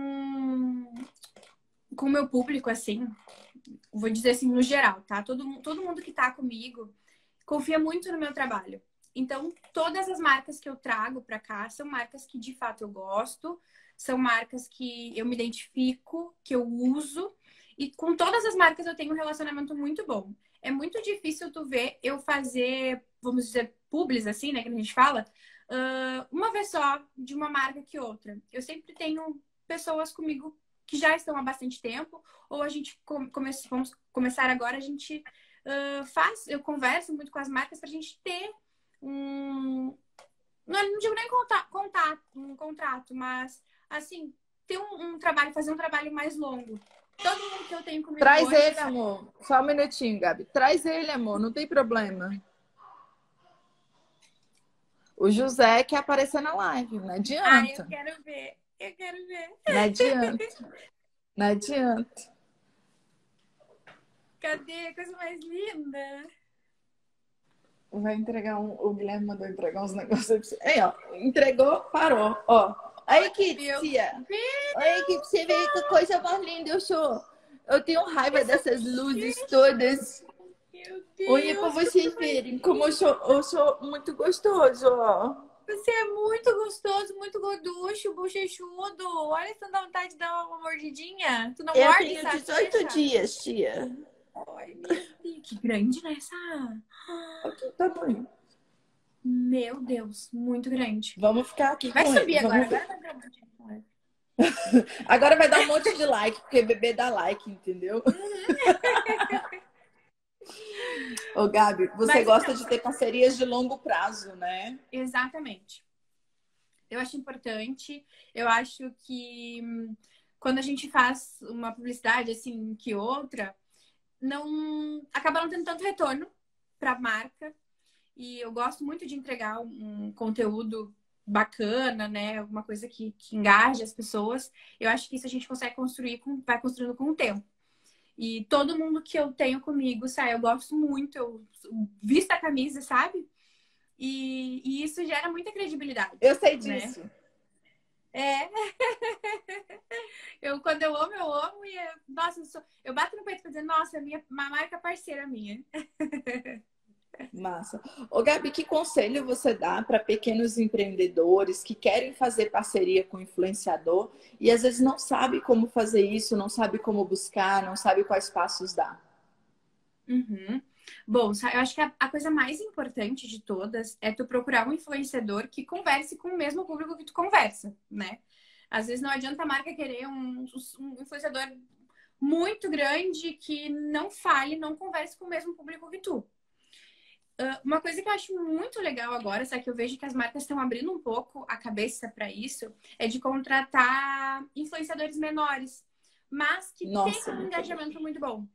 com o meu público, assim, vou dizer assim, no geral, tá? Todo mundo que tá comigo confia muito no meu trabalho. Então, todas as marcas que eu trago para cá são marcas que de fato eu gosto, são marcas que eu me identifico, que eu uso, e com todas as marcas eu tenho um relacionamento muito bom. É muito difícil tu ver eu fazer, vamos dizer, publis assim, né, que a gente fala, uma vez só de uma marca que outra. Eu sempre tenho pessoas comigo que já estão há bastante tempo, ou a gente vamos começar agora, a gente eu converso muito com as marcas para a gente ter um. Não digo nem um contrato, mas assim, ter um trabalho, fazer um trabalho mais longo. Todo mundo que eu tenho comigo Traz hoje, ele, sabe? amor. Só um minutinho, Gabi. Traz ele, amor. Não tem problema. O José quer aparecer na live. Não Ai, eu adianta. quero ver. Eu quero ver. Não adianta. Não adianta. Cadê? Coisa mais linda. Vai entregar o Guilherme mandou entregar uns negócios aí pra você. Aí, ó. Entregou, parou. Ó. Aí, Meu Kitsia. Deus, Aí, que você vê que coisa mais linda eu sou. Eu tenho raiva dessas luzes todas. meu Olha pra Deus, vocês verem como eu sou muito gostoso, ó. você é muito gostoso, muito gorducho, bochechudo. Olha, tu não dá vontade de dar uma mordidinha. Tu não Eu morde tenho essa 18 bochecha? dias, tia. Ai, meu Deus, que grande, né, essa? Olha que tamanho. Meu Deus, muito grande. Vamos ficar aqui Vai com ele. subir agora, Vamos ver. agora vai pra onde? Agora vai dar um monte de like, porque bebê dá like, entendeu? Ô, Gabi, você Mas gosta então, de ter parcerias de longo prazo, né? exatamente. Eu acho importante. Eu acho que quando a gente faz uma publicidade assim que outra, não acaba não tendo tanto retorno para a marca. E eu gosto muito de entregar um conteúdo bacana, né? Alguma coisa que engaje as pessoas. Eu acho que isso a gente consegue construir, vai construindo com o tempo. E todo mundo que eu tenho comigo, sai, eu gosto muito, eu visto a camisa, sabe? E isso gera muita credibilidade, Eu sei né? disso. É, quando eu amo e nossa, eu bato no peito pra dizer, nossa, uma marca parceira minha. Massa. Ô, Gabi, que conselho você dá para pequenos empreendedores que querem fazer parceria com influenciador e às vezes não sabe como fazer isso, não sabe como buscar, não sabe quais passos dar? Uhum. Bom, eu acho que a coisa mais importante de todas é tu procurar um influenciador que converse com o mesmo público que tu conversa, né? Às vezes não adianta a marca querer um influenciador muito grande que não fale, não converse com o mesmo público que tu. Uma coisa que eu acho muito legal agora, só que eu vejo que as marcas estão abrindo um pouco a cabeça para isso, é de contratar influenciadores menores, mas que Nossa, tenham um muito bom. engajamento muito bom.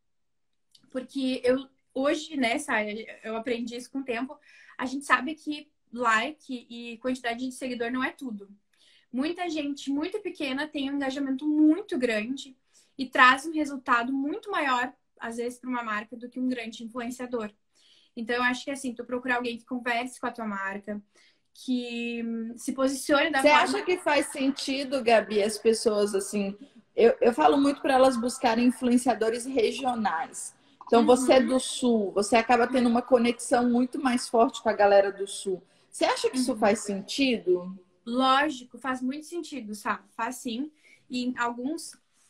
Porque eu hoje, né, Sara, eu aprendi isso com o tempo, a gente sabe que like e quantidade de seguidor não é tudo. Muita gente muito pequena tem um engajamento muito grande e traz um resultado muito maior, às vezes, para uma marca do que um grande influenciador. Então, eu acho que assim, tu procurar alguém que converse com a tua marca, que se posicione da Você forma. acha que faz sentido, Gabi, as pessoas assim? Eu falo muito para elas buscarem influenciadores regionais. Então, você é do Sul, você acaba tendo uma conexão muito mais forte com a galera do Sul. Você acha que isso faz sentido? Lógico, faz muito sentido, sabe? Faz sim. E alguns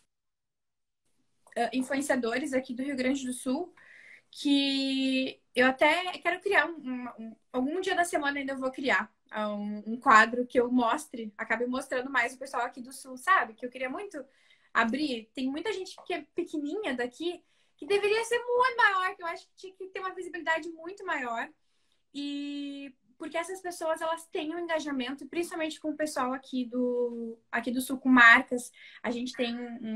influenciadores aqui do Rio Grande do Sul que eu até quero criar algum dia da semana ainda eu vou criar um quadro que eu acabe mostrando mais o pessoal aqui do Sul, sabe? Que eu queria muito abrir. Tem muita gente que é pequenininha daqui que deveria ser muito maior, que eu acho que tinha que ter uma visibilidade muito maior. E porque essas pessoas elas têm um engajamento, principalmente com o pessoal aqui do Sul, com marcas. A gente tem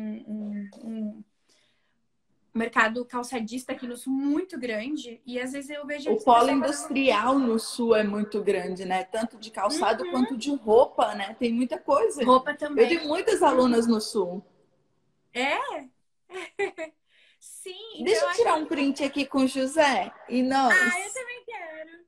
um mercado calçadista aqui no Sul muito grande e às vezes eu vejo O esse polo pessoal fazendo... industrial no Sul é muito grande, né? Tanto de calçado quanto de roupa, né? Tem muita coisa. Roupa Eu também. tenho muitas alunas no Sul. É? Sim, então Deixa eu eu acho tirar um que... print aqui com o José e Ah, eu nós. também quero.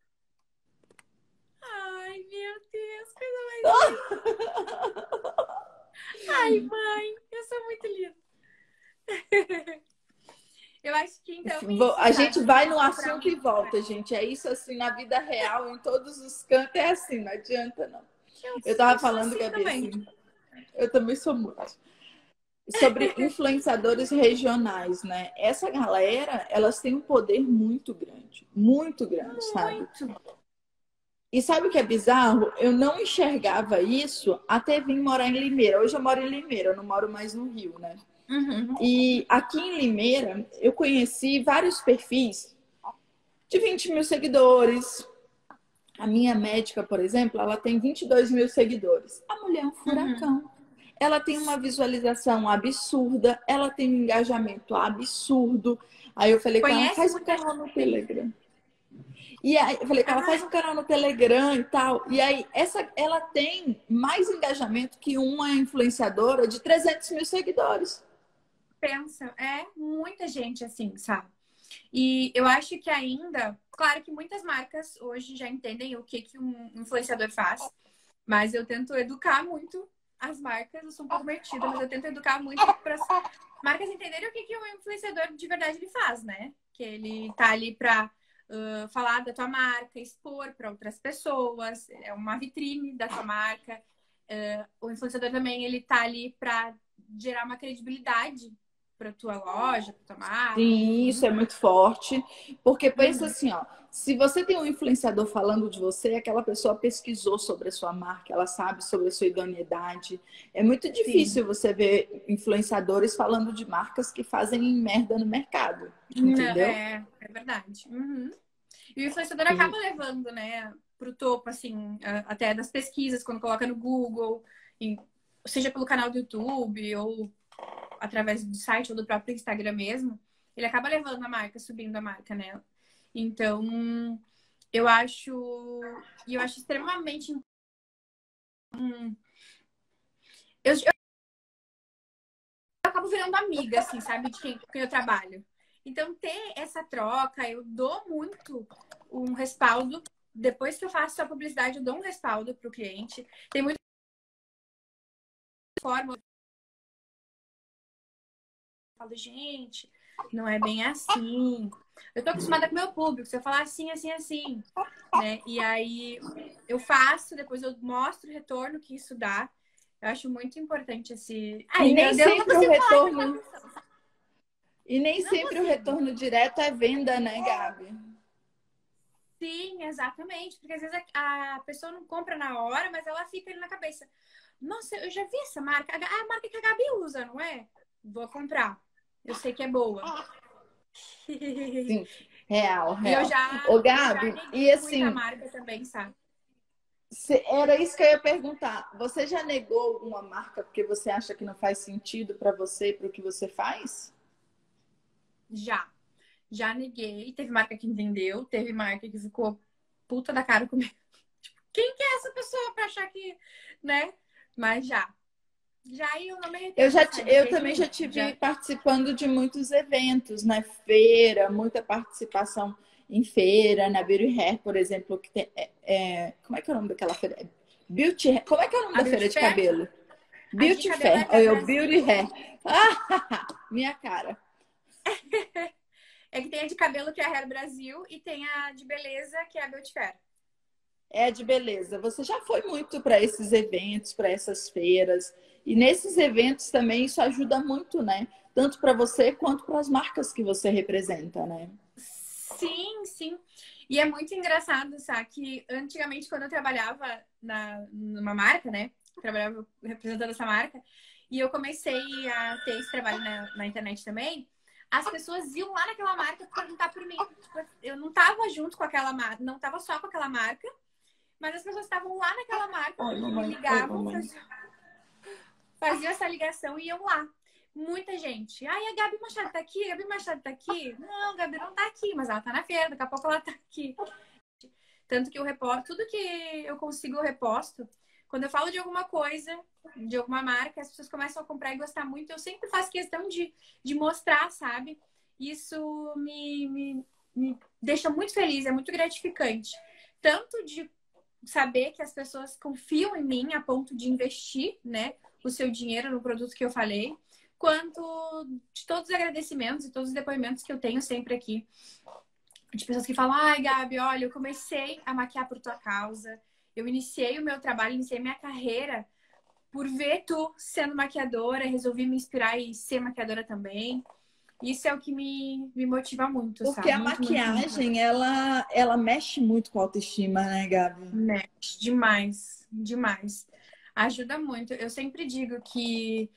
Ai, meu Deus, coisa mais linda. Ai, mãe, eu sou muito linda. Eu acho que então isso, A gente sabe? vai no Procurar assunto e um... volta, gente. É isso assim na vida real, em todos os cantos é assim, não adianta não. Eu Eu tava sou falando, assim Gabi, também. assim, eu também sou muito. Sobre influenciadores regionais, né? Essa galera, elas têm um poder muito grande, sabe? Muito. E sabe o que é bizarro? Eu não enxergava isso até vir morar em Limeira. Hoje eu moro em Limeira, eu não moro mais no Rio, né? Uhum. E aqui em Limeira, eu conheci vários perfis de 20 mil seguidores. A minha médica, por exemplo, ela tem 22 mil seguidores. A mulher é um Uhum. furacão. Ela tem uma visualização absurda, ela tem um engajamento absurdo. Aí eu falei com ela, Conhece faz um muita canal no gente. Telegram. E aí eu falei com ela, faz um canal no Telegram e tal. E aí ela tem mais engajamento que uma influenciadora de 300 mil seguidores. Pensa, é muita gente assim, sabe? E eu acho que ainda, claro que muitas marcas hoje já entendem o que que um influenciador faz, mas eu tento educar muito as marcas. Eu sou um pouco metida, mas eu tento educar muito para as marcas entenderem o que que o influenciador de verdade ele faz, né? Que ele tá ali para falar da tua marca, expor para outras pessoas, é uma vitrine da tua marca. O influenciador também, ele tá ali para gerar uma credibilidade para tua loja, para tua marca, Sim, enfim. isso é muito forte. Porque pensa Uhum. assim, ó, se você tem um influenciador falando de você, aquela pessoa pesquisou sobre a sua marca, ela sabe sobre a sua idoneidade. É muito Sim. difícil você ver influenciadores falando de marcas que fazem merda no mercado, entendeu? É verdade. Uhum. E o influenciador acaba E levando, né, pro topo, assim, até das pesquisas, quando coloca no Google, seja pelo canal do YouTube ou através do site ou do próprio Instagram mesmo, ele acaba levando a marca, subindo a marca, né? Então, eu acho, eu acho extremamente. Eu acabo virando amiga, assim, sabe, de quem, com quem eu trabalho. Então, ter essa troca, eu dou muito um respaldo. Depois que eu faço a publicidade, eu dou um respaldo para o cliente. Tem muita forma. Eu falo, gente, não é bem assim. Eu tô acostumada com o meu público. Se eu falar assim, assim, assim, né? E aí eu faço, depois eu mostro o retorno que isso dá. Eu acho muito importante esse. e Ai, nem meu Deus, eu não sempre o consigo falar que retorno, e nem não sempre o consigo. retorno direto é venda, né, Gabi? Sim, exatamente. Porque às vezes a pessoa não compra na hora, mas ela fica ali na cabeça. Nossa, eu já vi essa marca. A marca que a Gabi usa, não é? Vou comprar. Eu sei que é boa. Sim, real, E eu real. já, Ô, eu já Gabi, e neguei muita assim, marca também, sabe? era isso que eu ia perguntar. Você já negou alguma marca porque você acha que não faz sentido para você, para o que você faz? Já. Já neguei. Teve marca que entendeu, teve marca que ficou puta da cara comigo. Tipo, quem que é essa pessoa pra achar que, né? Mas já. Já eu não me arrependo, sabe? De Eu jeito também já nenhum. tive Já. participando de muitos eventos, na feira, muita participação em feira, na Beauty Hair, por exemplo, que tem, como é que é o nome daquela feira? Beauty Hair, como é que é o nome A da feira Beauty de Fair, cabelo? a de Beauty cabelo é Fair, Hair eu Brasil. Beauty Hair. Ah, minha cara. É que tem a de cabelo, que é a Hair Brasil, e tem a de beleza, que é a Beauty Fair. É de beleza. Você já foi muito para esses eventos, para essas feiras. E nesses eventos também isso ajuda muito, né? Tanto para você quanto para as marcas que você representa, né? Sim, sim. E é muito engraçado, sabe? Que antigamente, quando eu trabalhava numa marca, né? Trabalhava representando essa marca, e eu comecei a ter esse trabalho na internet também, as pessoas iam lá naquela marca perguntar por mim. Tipo, eu não tava junto com aquela marca, não tava só com aquela marca, mas as pessoas estavam lá naquela marca, Oi, me mamãe. Oi, ligavam, mamãe. faziam essa ligação e iam lá. Muita gente. Ai, a Gabi Machado tá aqui? A Gabi Machado tá aqui? Não, a Gabi não tá aqui, mas ela tá na feira, daqui a pouco ela tá aqui. Tanto que eu reposto, tudo que eu consigo eu reposto. Quando eu falo de alguma coisa, de alguma marca, as pessoas começam a comprar e gostar muito. Eu sempre faço questão de mostrar, sabe? Isso me deixa muito feliz, é muito gratificante. Tanto de saber que as pessoas confiam em mim a ponto de investir, né, o seu dinheiro no produto que eu falei, quanto de todos os agradecimentos e todos os depoimentos que eu tenho sempre aqui de pessoas que falam: ai, Gabi, olha, eu comecei a maquiar por tua causa, eu iniciei o meu trabalho, iniciei minha carreira por ver tu sendo maquiadora, resolvi me inspirar e ser maquiadora também. Isso é o que me motiva muito, Porque sabe? a Muito, muito, muito. maquiagem, ela mexe muito com a autoestima, né, Gabi? Mexe demais, demais. Ajuda muito. Eu sempre digo que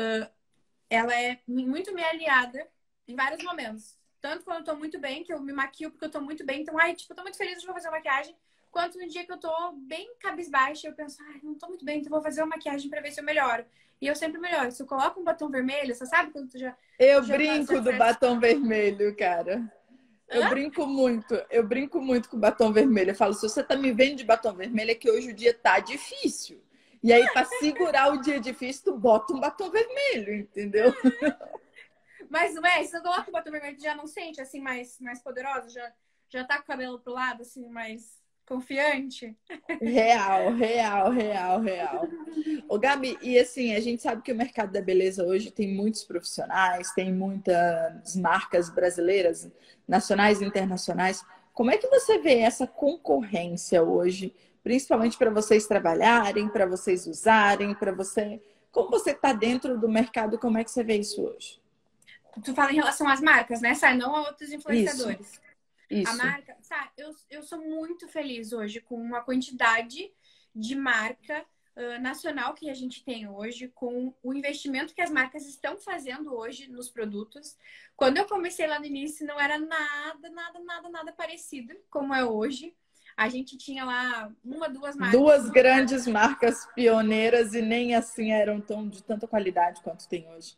ela é muito minha aliada em vários momentos. Tanto quando eu tô muito bem, que eu me maquio porque eu tô muito bem. Então, ai, tipo, eu tô muito feliz de fazer uma maquiagem. Quanto no dia que eu tô bem cabisbaixa, eu penso, ai, não tô muito bem, então vou fazer uma maquiagem pra ver se eu melhoro. E eu sempre melhoro. Se eu coloco um batom vermelho, você sabe quando Eu tu já brinco do faz. batom vermelho, cara. Hã? Eu brinco muito com batom vermelho. Eu falo, se você tá me vendo de batom vermelho, é que hoje o dia tá difícil. E aí, para segurar o dia difícil, tu bota um batom vermelho, entendeu? Mas não é? Se eu coloco o batom vermelho, já não sente assim mais poderosa? Já tá com o cabelo pro lado, assim, mais confiante? Real, real, real, real. Ô, Gabi, e assim, a gente sabe que o mercado da beleza hoje tem muitos profissionais, tem muitas marcas brasileiras, nacionais e internacionais. Como é que você vê essa concorrência hoje, principalmente para vocês trabalharem, para vocês usarem, para você. Como você está dentro do mercado, como é que você vê isso hoje? Tu fala em relação às marcas, né, Sai? Não a outros Isso, influenciadores. A isso. marca, sabe, eu sou muito feliz hoje com uma quantidade de marca nacional que a gente tem hoje, com o investimento que as marcas estão fazendo hoje nos produtos. Quando eu comecei lá no início, não era nada parecido como é hoje. A gente tinha lá uma, duas marcas. Duas grandes marcas pioneiras e nem assim eram tão de tanta qualidade quanto tem hoje.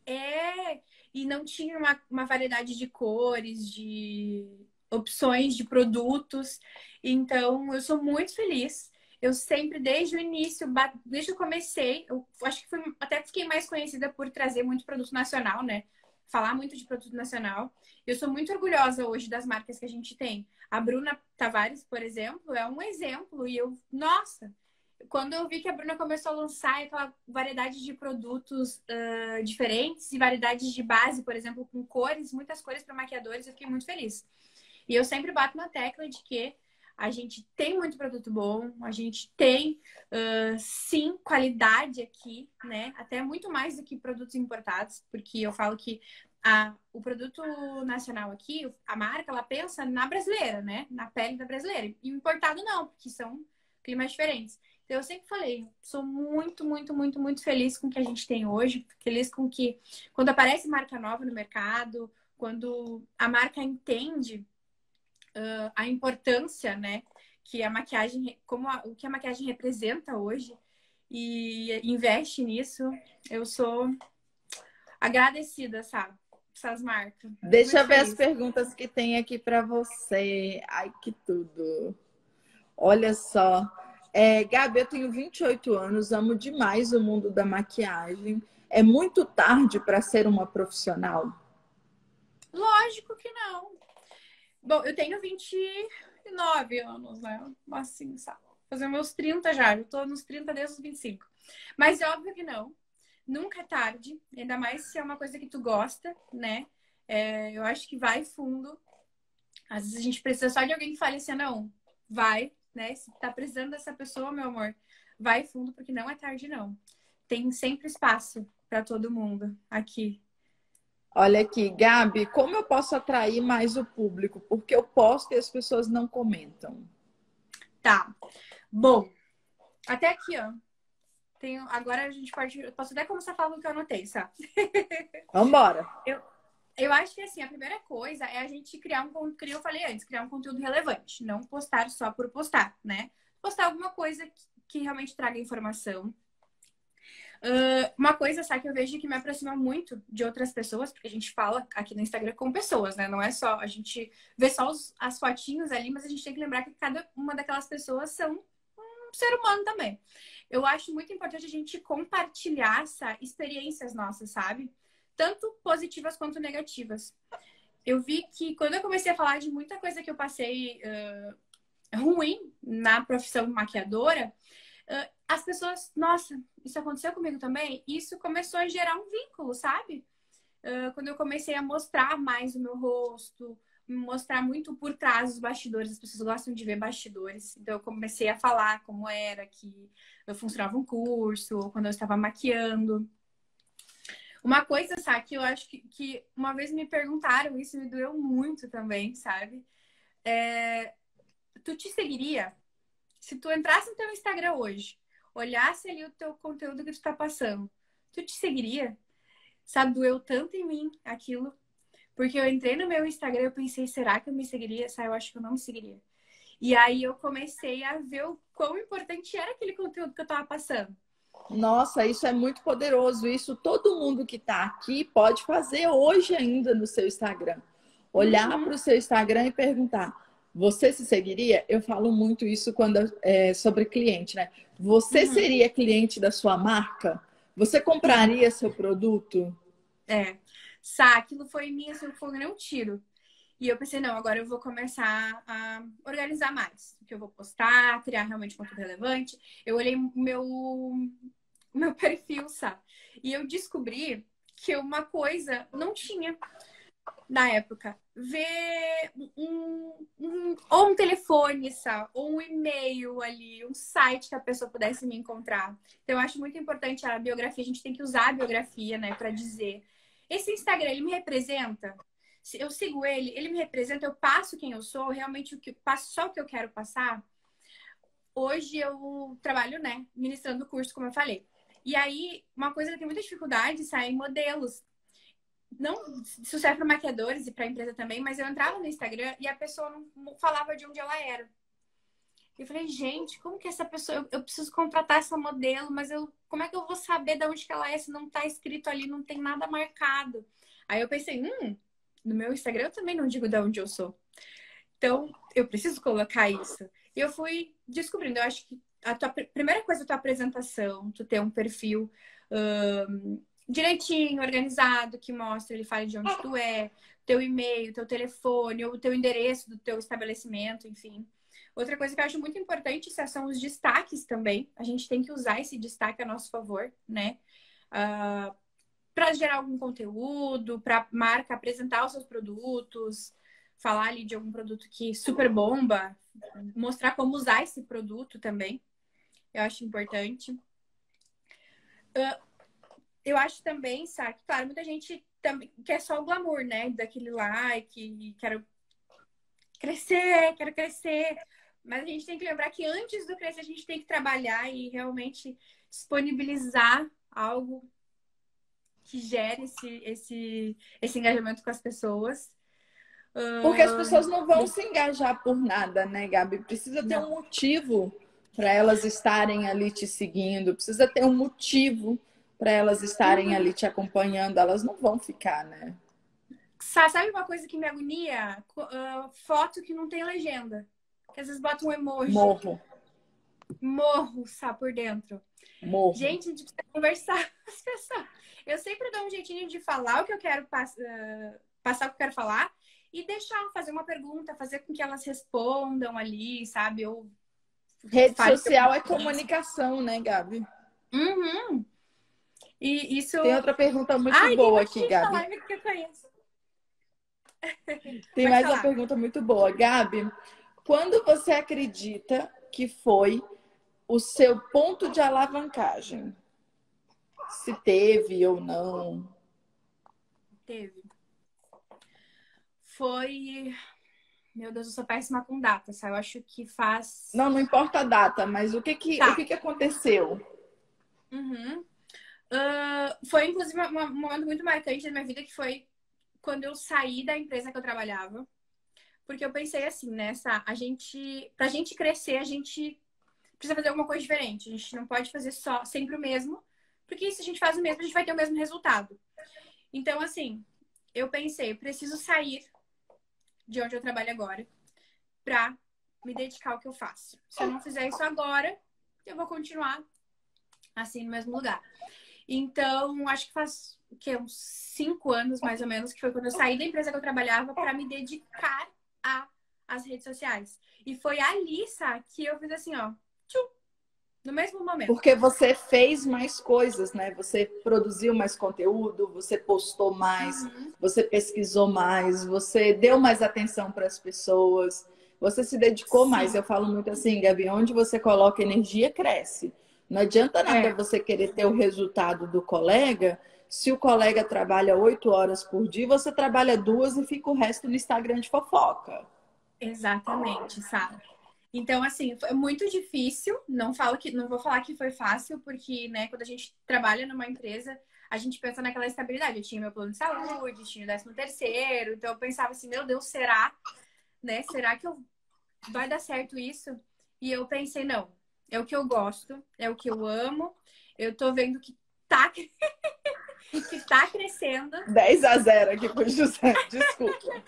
E não tinha uma variedade de cores, de opções de produtos. Então, eu sou muito feliz. Eu sempre, desde o início, desde que eu comecei, eu acho que até fiquei mais conhecida por trazer muito produto nacional, né? Falar muito de produto nacional. Eu sou muito orgulhosa hoje das marcas que a gente tem. A Bruna Tavares, por exemplo, é um exemplo. E nossa, quando eu vi que a Bruna começou a lançar aquela variedade de produtos diferentes e variedades de base, por exemplo, com cores, muitas cores para maquiadores, eu fiquei muito feliz. E eu sempre bato na tecla de que a gente tem muito produto bom, a gente tem, sim, qualidade aqui, né? Até muito mais do que produtos importados, porque eu falo que o produto nacional aqui, a marca, ela pensa na brasileira, né? Na pele da brasileira. E o importado não, porque são climas diferentes. Então, eu sempre falei, sou muito, muito, muito, muito feliz com o que a gente tem hoje. Feliz com que, quando aparece marca nova no mercado, quando a marca entende a importância, né, que a maquiagem, o que a maquiagem representa hoje e investe nisso, eu sou agradecida, sabe? Essas marcas. Deixa Muito eu ver as feliz. perguntas que tem aqui para você. Ai, que tudo. Olha só. Gabi, eu tenho 28 anos, amo demais o mundo da maquiagem. É muito tarde para ser uma profissional? Lógico que não. Bom, eu tenho 29 anos, né? Assim, sabe? Fazer meus 30 já. Eu tô nos 30 desde os 25. Mas é óbvio que não. Nunca é tarde. Ainda mais se é uma coisa que tu gosta, né? Eu acho que vai fundo. Às vezes a gente precisa só de alguém que fale assim, não, vai, né? Se tá precisando dessa pessoa, meu amor, vai fundo, porque não é tarde, não. Tem sempre espaço para todo mundo aqui. Olha aqui, Gabi, como eu posso atrair mais o público? Porque eu posto e as pessoas não comentam. Tá. Bom, até aqui, ó. Agora eu posso até começar falando o que eu anotei, sabe? Vambora. Eu acho que assim, a primeira coisa é a gente criar eu falei antes, criar um conteúdo relevante. Não postar só por postar, né? Postar alguma coisa que realmente traga informação. Uma coisa, sabe, que eu vejo que me aproxima muito de outras pessoas, porque a gente fala aqui no Instagram com pessoas, né? Não é só, a gente vê só as fotinhos ali, mas a gente tem que lembrar que cada uma daquelas pessoas são um ser humano também. Eu acho muito importante a gente compartilhar experiências nossas, sabe? Tanto positivas quanto negativas. Eu vi que quando eu comecei a falar de muita coisa que eu passei ruim na profissão maquiadora, as pessoas, nossa, isso aconteceu comigo também? Isso começou a gerar um vínculo, sabe? Quando eu comecei a mostrar mais o meu rosto, mostrar muito por trás dos bastidores, as pessoas gostam de ver bastidores. Então eu comecei a falar como era que eu funcionava um curso, ou quando eu estava maquiando. Uma coisa, sabe, que eu acho que uma vez me perguntaram, isso me doeu muito também, sabe? Tu te seguiria? Se tu entrasse no teu Instagram hoje, olhasse ali o teu conteúdo que tu tá passando, tu te seguiria? Sabe, doeu tanto em mim aquilo. Porque eu entrei no meu Instagram e eu pensei, será que eu me seguiria? Sabe, eu acho que eu não me seguiria. E aí eu comecei a ver o quão importante era aquele conteúdo que eu tava passando. Nossa, isso é muito poderoso. Isso todo mundo que está aqui pode fazer hoje ainda no seu Instagram. Olhar para o seu Instagram e perguntar: você se seguiria? Eu falo muito isso quando sobre cliente, né? Você seria cliente da sua marca? Você compraria seu produto? Aquilo foi em mim, assim, foi nem um tiro. E eu pensei, não, agora eu vou começar a organizar mais. O que eu vou postar, criar realmente conteúdo relevante. Eu olhei o meu perfil, sabe? E eu descobri que uma coisa não tinha na época. Ver ou um telefone, sabe? Ou um e-mail ali, um site que a pessoa pudesse me encontrar. Então, eu acho muito importante a biografia. A gente tem que usar a biografia, né? Pra dizer. Esse Instagram, ele me representa? Se eu sigo ele me representa, eu passo quem eu sou, realmente passo só o que eu quero passar. Hoje eu trabalho, né, ministrando curso, como eu falei. E aí, uma coisa que eu tenho muita dificuldade, saem modelos. Não, isso serve para maquiadores e para empresa também, mas eu entrava no Instagram e a pessoa não falava de onde ela era. Eu falei, gente, como que essa pessoa... Eu preciso contratar essa modelo, mas como é que eu vou saber de onde que ela é se não tá escrito ali, não tem nada marcado? Aí eu pensei, no meu Instagram eu também não digo de onde eu sou. Então, eu preciso colocar isso. E eu fui descobrindo. Eu acho que primeira coisa é a tua apresentação, tu ter um perfil direitinho, organizado, que mostra, ele fala de onde tu é, teu e-mail, teu telefone, ou teu endereço do teu estabelecimento, enfim. Outra coisa que eu acho muito importante são os destaques também. A gente tem que usar esse destaque a nosso favor, né? Para gerar algum conteúdo, para marca apresentar os seus produtos, falar ali de algum produto que super bomba, mostrar como usar esse produto também. Eu acho importante. Eu acho também, sabe, claro, muita gente também quer só o glamour, né? Daquele like, quero crescer. Mas a gente tem que lembrar que antes do crescer, a gente tem que trabalhar e realmente disponibilizar algo que gere esse engajamento com as pessoas. Porque as pessoas não vão se engajar por nada, né, Gabi? Precisa ter um motivo para elas estarem ali te seguindo, precisa ter um motivo para elas estarem ali te acompanhando. Elas não vão ficar, né? Sabe uma coisa que me agonia? Foto que não tem legenda. Que às vezes bota um emoji. Morro, sabe, por dentro. Morro. Gente, a gente precisa conversar com as pessoas. Eu sempre dou um jeitinho de falar o que eu quero passar o que eu quero falar e deixar fazer uma pergunta, fazer com que elas respondam ali, sabe? Rede social é comunicação, né, Gabi? Uhum. E isso... Tem outra pergunta muito boa aqui, Gabi. Que eu conheço. Tem mais uma pergunta muito boa. Gabi, quando você acredita que foi o seu ponto de alavancagem? Se teve ou não? Teve. Foi... Meu Deus, eu sou péssima com data, sabe? Eu acho que faz... Não importa a data, mas o que aconteceu? Foi, inclusive, um momento muito marcante da minha vida, que foi quando eu saí da empresa que eu trabalhava. Porque eu pensei assim, né? Pra gente crescer, a gente precisa fazer alguma coisa diferente. A gente não pode fazer sempre o mesmo. Porque se a gente faz o mesmo, a gente vai ter o mesmo resultado. Então, assim, eu pensei, eu preciso sair de onde eu trabalho agora pra me dedicar ao que eu faço. Se eu não fizer isso agora, eu vou continuar assim no mesmo lugar. Então, acho que faz uns 5 anos, mais ou menos, que foi quando eu saí da empresa que eu trabalhava para me dedicar às redes sociais. E foi ali, sabe, que eu fiz assim, ó, no mesmo momento. Porque você fez mais coisas, né? Você produziu mais conteúdo, você postou mais, você pesquisou mais, você deu mais atenção para as pessoas, você se dedicou mais. Eu falo muito assim, Gabi, onde você coloca energia, cresce. Não adianta nada você querer ter o resultado do colega, se o colega trabalha 8 horas por dia, você trabalha 2 e fica o resto no Instagram de fofoca. Exatamente, sabe? Então, assim, foi muito difícil. Não vou falar que foi fácil, porque, né, quando a gente trabalha numa empresa, a gente pensa naquela estabilidade. Eu tinha meu plano de saúde, tinha o 13º, então eu pensava assim, meu Deus, será, né? Será que vai dar certo isso? E eu pensei, não, é o que eu gosto, é o que eu amo. Eu tô vendo que tá crescendo. 10-0 aqui pro José, desculpa.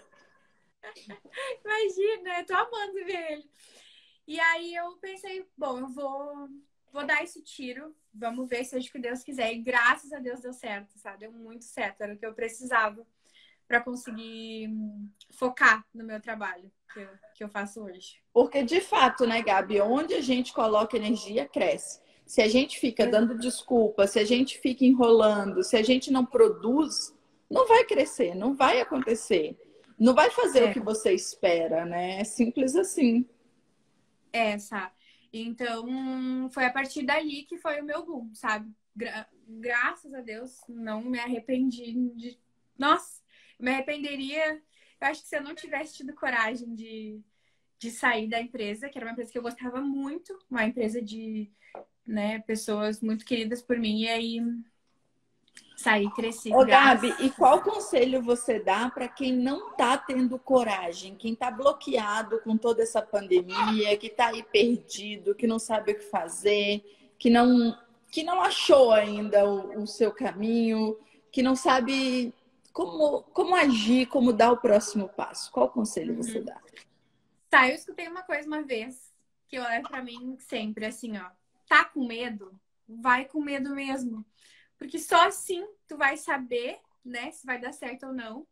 Imagina, eu tô amando ver ele. E aí eu pensei, bom, eu vou vou dar esse tiro, vamos ver, seja o que Deus quiser. E graças a Deus deu certo, sabe? Deu muito certo, era o que eu precisava para conseguir focar no meu trabalho que eu faço hoje. Porque, de fato, né, Gabi, onde a gente coloca energia, cresce. Se a gente fica dando desculpa, se a gente fica enrolando, se a gente não produz, não vai crescer, não vai acontecer. Não vai fazer o que você espera, né? É simples assim. Sabe? Então, foi a partir dali que foi o meu boom, sabe? Graças a Deus, não me arrependi de... Nossa, eu me arrependeria... Eu acho que se eu não tivesse tido coragem de sair da empresa, que era uma empresa que eu gostava muito, uma empresa de, né, pessoas muito queridas por mim, e aí saí, cresci. Ô, Gabi, e qual conselho você dá para quem não está tendo coragem, quem está bloqueado com toda essa pandemia, que está aí perdido, que não sabe o que fazer, que não achou ainda o seu caminho, que não sabe como agir, como dar o próximo passo? Qual conselho você dá? Tá, eu escutei uma coisa uma vez que eu levo pra mim sempre, assim, ó. Tá com medo? Vai com medo mesmo. Porque só assim tu vai saber, né, se vai dar certo ou não.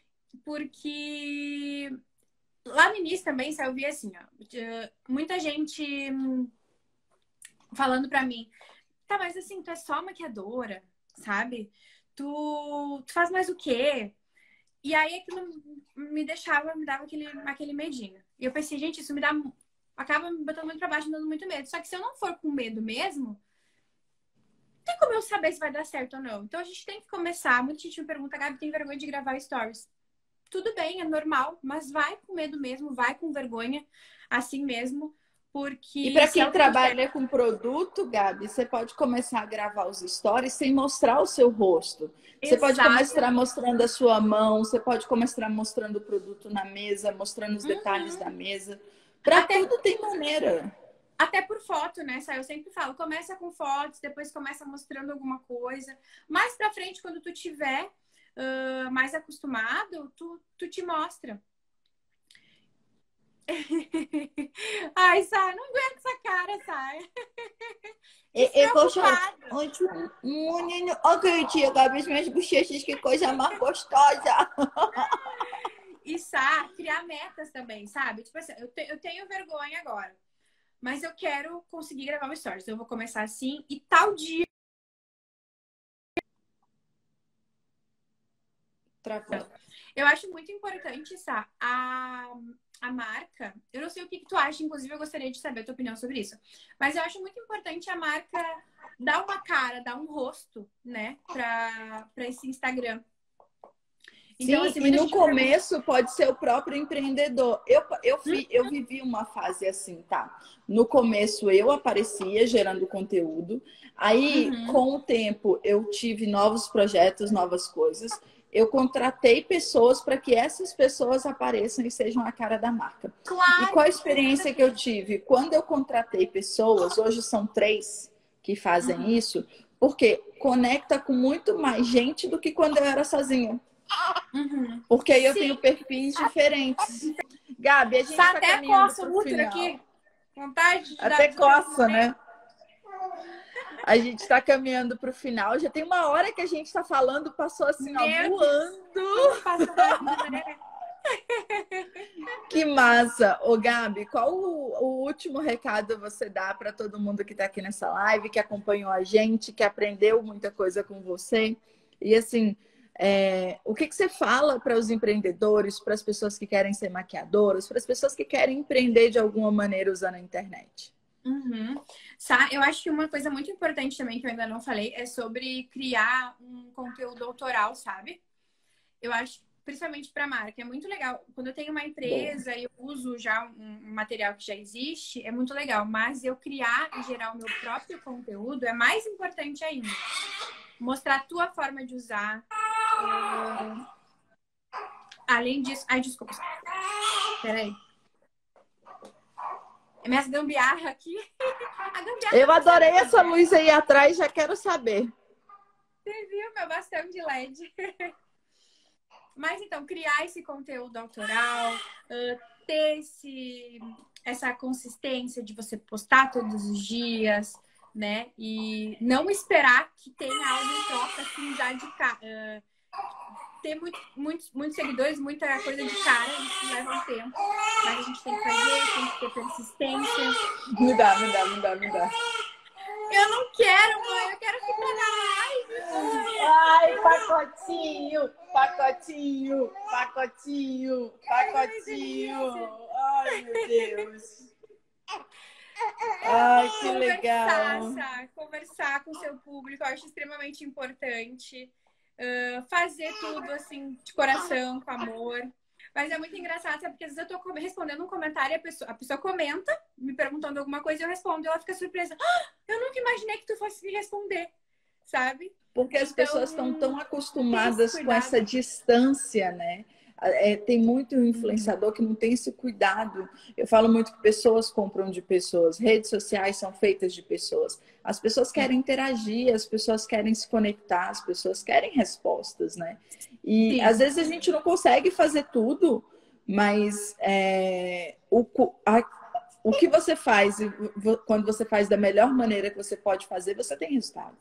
Porque lá no início também, eu vi assim, ó, muita gente falando pra mim, tá, mas assim, tu é só maquiadora, sabe? Tu faz mais o quê? E aí aquilo me dava aquele medinho. E eu pensei, gente, isso acaba me botando muito pra baixo, me dando muito medo. Só que se eu não for com medo mesmo, não tem como eu saber se vai dar certo ou não. Então a gente tem que começar. Muita gente me pergunta, Gabi, tem vergonha de gravar stories? Tudo bem, é normal, mas vai com medo mesmo, vai com vergonha, assim mesmo. Porque e para quem trabalha com produto, Gabi, você pode começar a gravar os stories sem mostrar o seu rosto. Você pode começar mostrando a sua mão, você pode começar mostrando o produto na mesa, mostrando os detalhes da mesa. Para tudo tem maneira. Até por foto, né? Eu sempre falo, começa com fotos, depois começa mostrando alguma coisa. Mais pra frente, quando tu tiver mais acostumado, tu te mostra. Ai, Sá, não aguento essa cara, Sá. Eu gosto muito. Ok, tia, Gabi, as minhas bochechas, que coisa mais gostosa. E, Sá, criar metas também, sabe? Tipo assim, eu tenho vergonha agora, mas eu quero conseguir gravar um stories. Eu vou começar assim e tal dia. Travou. Eu acho muito importante, Sá, a marca. Eu não sei o que tu acha, inclusive eu gostaria de saber a tua opinião sobre isso. Mas eu acho muito importante a marca dar uma cara, dar um rosto, né, pra esse Instagram. Então, sim, assim, e no começo pode ser o próprio empreendedor. Eu vivi uma fase assim, tá? No começo eu aparecia gerando conteúdo. Aí, com o tempo, eu tive novos projetos, novas coisas. Eu contratei pessoas para que essas pessoas apareçam e sejam a cara da marca. Claro. E qual a experiência que eu tive? Quando eu contratei pessoas, hoje são 3 que fazem isso, porque conecta com muito mais gente do que quando eu era sozinha. Porque aí eu tenho perfis diferentes. Gabi, a gente tá até coça o útero aqui. Vontade de até coça, né? A gente está caminhando para o final. Já tem uma hora que a gente está falando, passou assim, ó, voando. Que massa! Ô, Gabi, qual o último recado você dá para todo mundo que está aqui nessa live, que acompanhou a gente, que aprendeu muita coisa com você? E assim, o que você fala para os empreendedores, para as pessoas que querem ser maquiadoras, para as pessoas que querem empreender de alguma maneira usando a internet? Eu acho que uma coisa muito importante também que eu ainda não falei é sobre criar um conteúdo autoral, sabe? Eu acho, principalmente para marca, é muito legal. Quando eu tenho uma empresa e eu uso já um material que já existe, é muito legal. Mas eu criar e gerar o meu próprio conteúdo é mais importante ainda. Mostrar a tua forma de usar. Além disso... Ai, desculpa. Peraí. Minhas gambiarra aqui. Eu adorei essa luz aí atrás, já quero saber. Você viu meu bastão de LED? Mas então, criar esse conteúdo autoral, ter essa consistência de você postar todos os dias, né? E não esperar que tenha algo em troca, assim, já de cara. Ter muitos seguidores, muita coisa de cara, isso leva um tempo. Mas a gente tem que fazer, tem que ter persistência. Me dá. Eu não quero, mãe, eu quero ficar na live, mãe. Ai, pacotinho. Ai, meu Deus. Ai, que legal. Conversar com o seu público, eu acho extremamente importante. Fazer tudo, assim, de coração, com amor. Mas é muito engraçado, sabe? Porque às vezes eu tô respondendo um comentário e a pessoa comenta, me perguntando alguma coisa, e eu respondo, e ela fica surpresa. Eu nunca imaginei que tu fosse me responder, sabe? Porque as Então, pessoas estão tão acostumadas com cuidado. essa distância, né? Tem muito Uhum. influenciador que não tem esse cuidado. Eu falo muito que pessoas compram de pessoas, redes sociais são feitas de pessoas. As pessoas querem interagir, as pessoas querem se conectar, as pessoas querem respostas, né? E Sim. às vezes a gente não consegue fazer tudo, mas o que você faz, quando você faz da melhor maneira que você pode fazer, você tem resultado.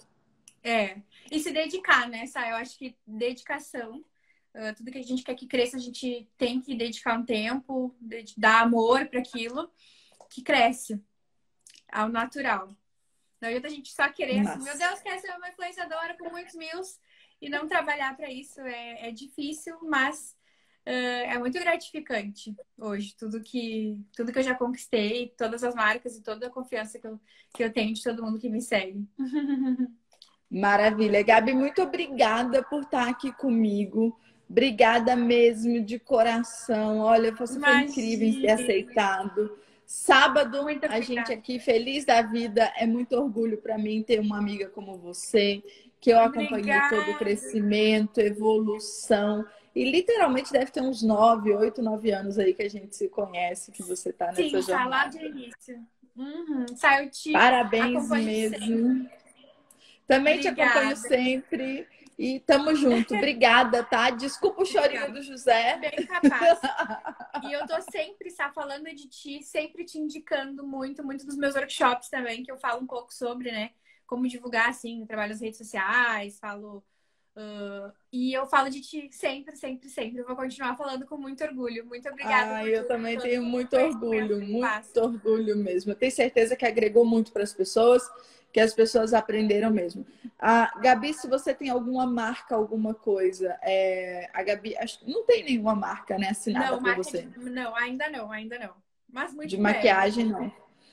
E se dedicar, né, Sá? Eu acho que dedicação, tudo que a gente quer que cresça, a gente tem que dedicar um tempo, dar amor para aquilo que cresce ao natural. Não adianta a gente só querer assim, meu Deus, quero ser uma influenciadora com muitos mil e não trabalhar para isso. É difícil, mas é muito gratificante hoje. Tudo que eu já conquistei, todas as marcas e toda a confiança que eu tenho de todo mundo que me segue. Maravilha. Gabi, muito obrigada por estar aqui comigo. Obrigada mesmo, de coração. Olha, você foi incrível em ter aceitado. Sábado, a gente aqui, feliz da vida. É muito orgulho para mim ter uma amiga como você, que eu acompanhei todo o crescimento, evolução. E literalmente deve ter uns 9 anos aí que a gente se conhece, que você está nessa jornada. Sim, lá de início. Saiu te Parabéns mesmo. Sempre. Também Obrigada. te acompanho sempre. E tamo junto. Obrigada, tá? Desculpa o chorinho do José. Bem capaz. E eu tô sempre, falando de ti, sempre te indicando muito dos meus workshops também, que eu falo um pouco sobre, né? Como divulgar, assim, trabalho nas redes sociais, falo... e eu falo de ti sempre. Eu vou continuar falando com muito orgulho. Muito obrigada. Eu também tenho muito orgulho mesmo. Eu tenho certeza que agregou muito para as pessoas, que as pessoas aprenderam mesmo. Gabi, se você tem alguma marca, alguma coisa, a Gabi, acho que não tem nenhuma marca, né, assinada para você. Não, ainda não. Mas muito de maquiagem, não.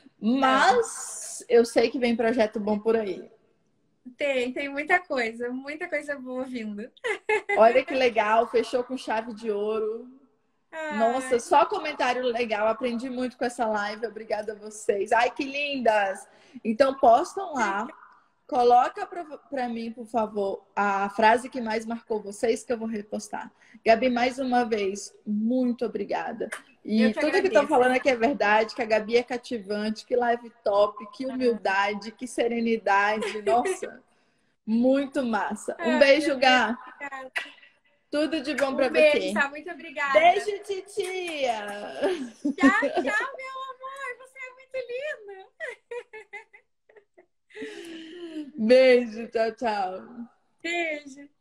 Mas eu sei que vem projeto bom por aí. Tem muita coisa boa vindo. Olha que legal, fechou com chave de ouro. Nossa, só comentário legal. Aprendi muito com essa live. Obrigada a vocês. Ai, que lindas! Então, postam lá. Coloca para mim, por favor, a frase que mais marcou vocês, que eu vou repostar. Gabi, mais uma vez, muito obrigada. E tudo que estão falando aqui é verdade, que a Gabi é cativante, que live top, que humildade, que serenidade. Nossa, muito massa. Um beijo, Gá. Tudo de bom pra você. Beijo, tá? Muito obrigada. Beijo, titia. Tchau, meu amor. Você é muito linda. Beijo, tchau. Beijo.